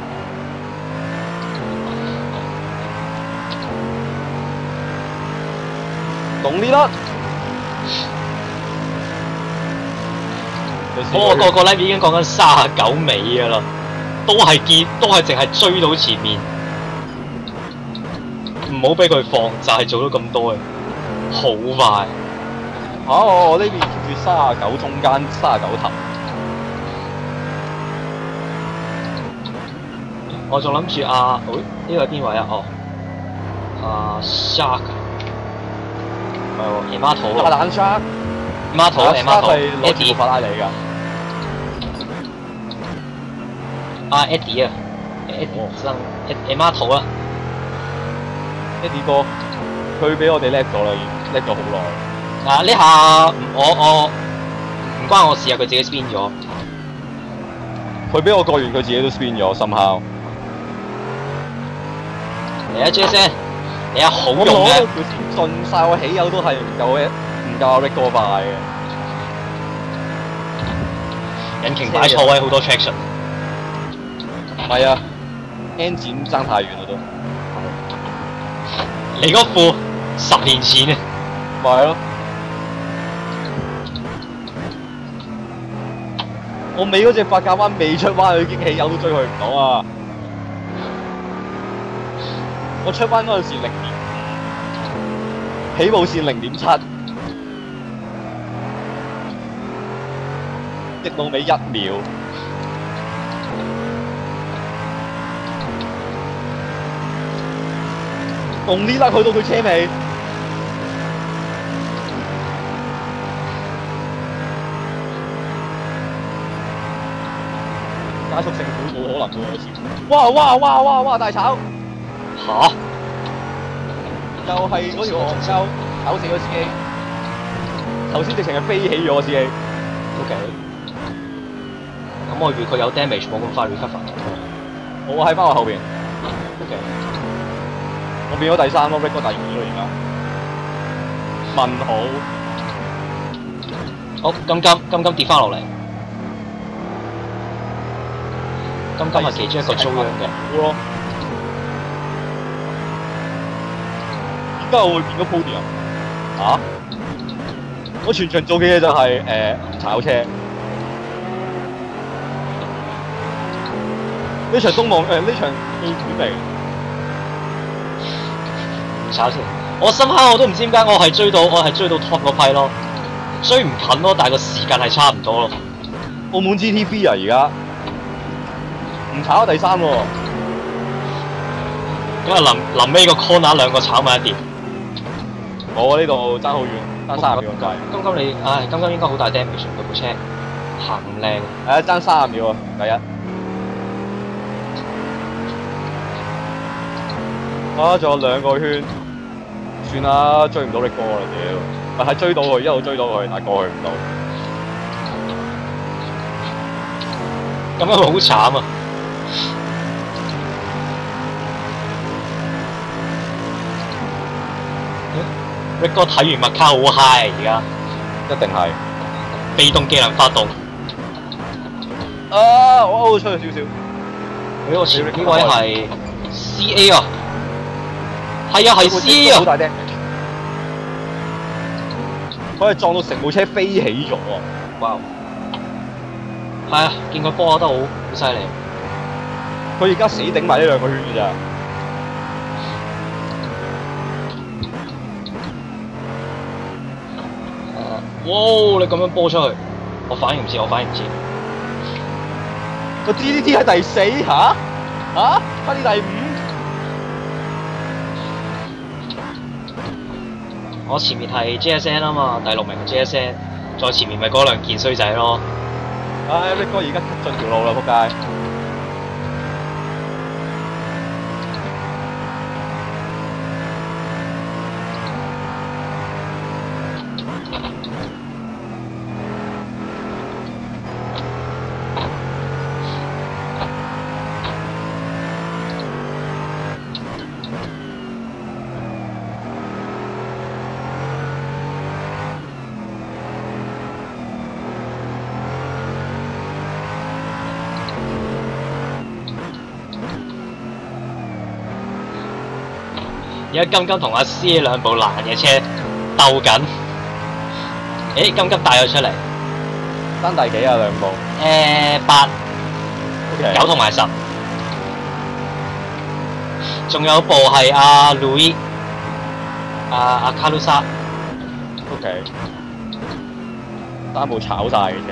B: 懂呢啦。
A: 個個 live 已經講緊39尾㗎啦，都係淨係追到前面，唔好俾佢放，就係做咗咁多嘅，好快。
B: 我呢邊 keep 住39中間39頭。
A: 我仲諗住呢個係邊位啊？Shark， 係喎 Yamato
B: 炸彈 Shark，Yamato 係攞住部法拉利㗎。
A: Eddie 啊 Yamato 啊
B: Eddie 哥，佢比我哋叻咗啦，已經叻咗好耐。
A: 呢下我唔關我事啊，佢自己 spin 咗。
B: 佢俾我過完，佢自己都 spin 咗，somehow。
A: 嚟啊 Jason， 你啊好用嘅。
B: 我攞到條線盡晒，我起油都係唔夠阿 Rick 哥快嘅。
A: 引擎擺錯位好多 traction。
B: 唔係啊 ，engine 爭太遠啦都。
A: 你嗰副10年前啊。
B: 咪係咯。我尾嗰隻發夾彎未出彎，佢已經起油都追佢唔到啊！我出彎嗰陣時0.5，起步線0.7，直到尾1秒。用呢粒去到佢車尾。加速勝負冇可能喎！哇！大炒
A: 嚇！
B: 又係嗰條戇鳩炒死個司機，頭先直情係飛起咗個司機。
A: OK。咁我預佢有 damage 冇咁快 recover。
B: 我喺翻我後邊。
A: OK。
B: 我變咗第3咯 ，Rick 哥第2咯而家。問號。
A: 好，金金跌翻落嚟。金金係其中一個遭殃嘅。
B: 咯。點解我會變咗 podium？我全場做嘅嘢就係炒車。呢場東望呢場奧本嚟。
A: 唔炒先，我深刻我都唔知點解我係追到 top 嗰批咯，追唔近咯，但係個時間係差唔多咯。
B: 澳門 GTV 啊而家。唔炒第3喎，
A: 咁啊臨尾個 corner 兩個炒埋一碟。
B: 我呢度爭好遠，爭30秒咁滯。
A: 金金應該好大 damage，佢部車行唔靚。
B: 爭30秒啊，第一。仲有2個圈，算啦，追唔到Rick哥啦屌！係追到佢，一路追到佢，但係過去唔到。
A: 咁樣好慘啊！ Rick 哥睇完麥卡好 high 而家，
B: 一定係。
A: 被動技能發動。
B: 啊！我出去少少。
A: 我前呢位係 CA 啊，係啊係 CA 啊，
B: 好大聲！佢係撞到成部車飛起咗啊！哇！
A: 係啊，見佢波得好犀利。
B: 佢而家死頂埋呢兩個圈㗎咋。
A: 哇！你咁樣波出去，我反應唔切，我反應唔切。
B: 個 DDT 喺第4嚇嚇，翻啲第5。
A: 我前面係 JSN 啊嘛，第6名係 JSN， 再前面咪嗰兩件衰仔咯。
B: 唉，Rick 哥而家進條路啦，仆街！
A: 而家金金同阿 C 兩部爛嘅車鬥緊，誒金金帶咗出嚟，
B: 單第幾啊兩部
A: 8、
B: ？OK，
A: 9同埋10，仲有部係阿 Louis， 阿卡魯莎。
B: OK， 單部炒晒嘅車。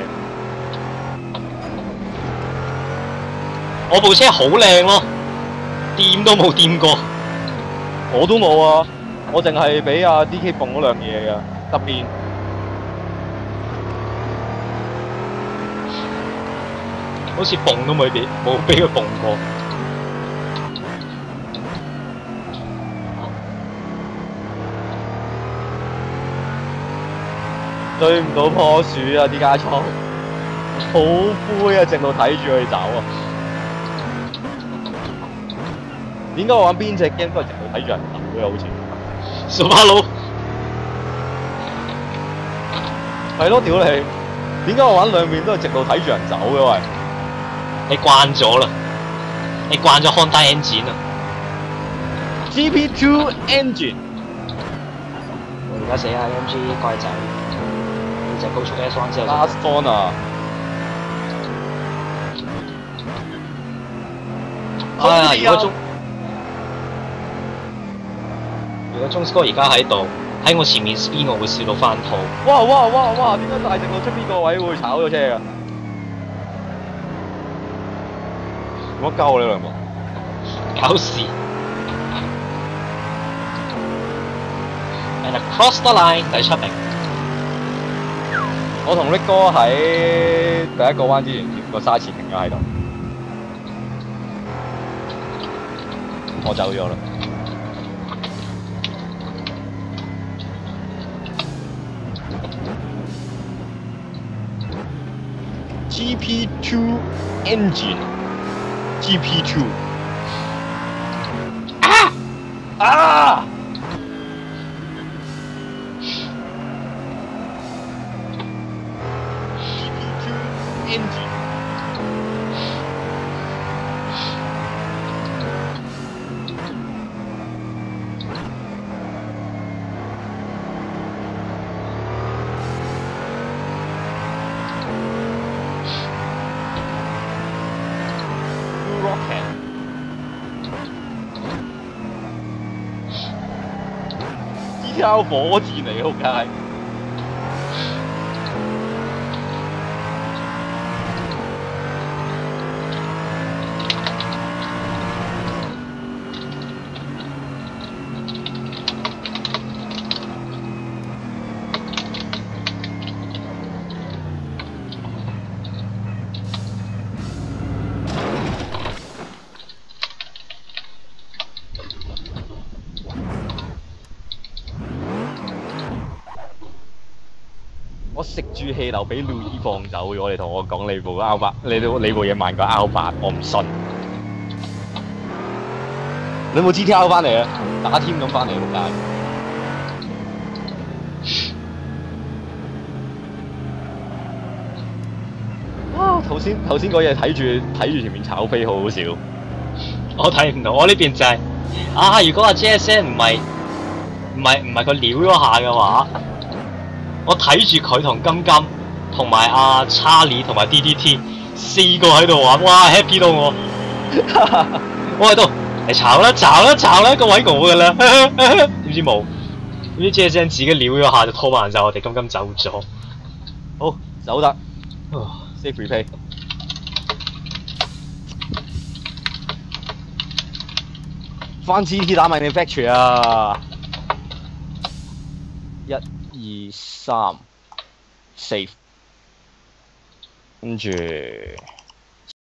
A: 我部車好靚咯，掂都冇掂過。
B: 我都冇啊，我淨係俾阿 DK 蹦嗰兩嘢㗎，側邊。
A: 好似蹦都冇俾佢蹦過。
B: 追唔到棵樹啊！啲加速好灰啊，直路睇住佢走啊！點解我玩邊隻 game 都係直路睇住人走嘅？好似
A: 小巴佬
B: 係咯，屌你！點解我玩兩面都係直路睇住人走嘅？喂，
A: 你慣咗啦，你慣咗 Honda engine 啊。
B: GP2 engine，
A: 我而家死下 MG 乖仔，呢隻高速 S1 之後就
B: last on 啊！
A: 啊！如果中 score 而家喺度，喺我前面 spin 我會笑到翻肚。
B: 哇哇哇哇！點解大直路出邊個位會炒咗車㗎？做乜鳩啊？呢兩部
A: 搞事 ！And across the line 第7名。
B: 我同 Rick 哥喺第一個彎之前個沙池停咗喺度，我走咗啦。GP2 engine GP2 啊！GP2 engine rocket 呢條火箭嚟嘅，仆街！我食住氣流俾 Louis 放走咗，你同我講你部 R8，你部嘢慢過 R8，我唔信。你有冇 GTR 翻嚟啊？打 team 咁翻嚟仆街！ 頭先嗰嘢睇住前面炒飛，好好笑。
A: 我睇唔到，我呢邊就係、如果阿 JSN 唔係佢撩咗下嘅話，我睇住佢同金金同埋阿 Charlie 同埋 DDT 4個喺度玩，哇 happy 到我！我喺度，你炒啦，個位我㗎啦，點知冇？點知 JSN 自己撩咗下就拖慢晒我哋金金走咗。
B: 好，走得。Save replay。翻 GT 打 manufacture 啊！1、2、3 ，save。跟住。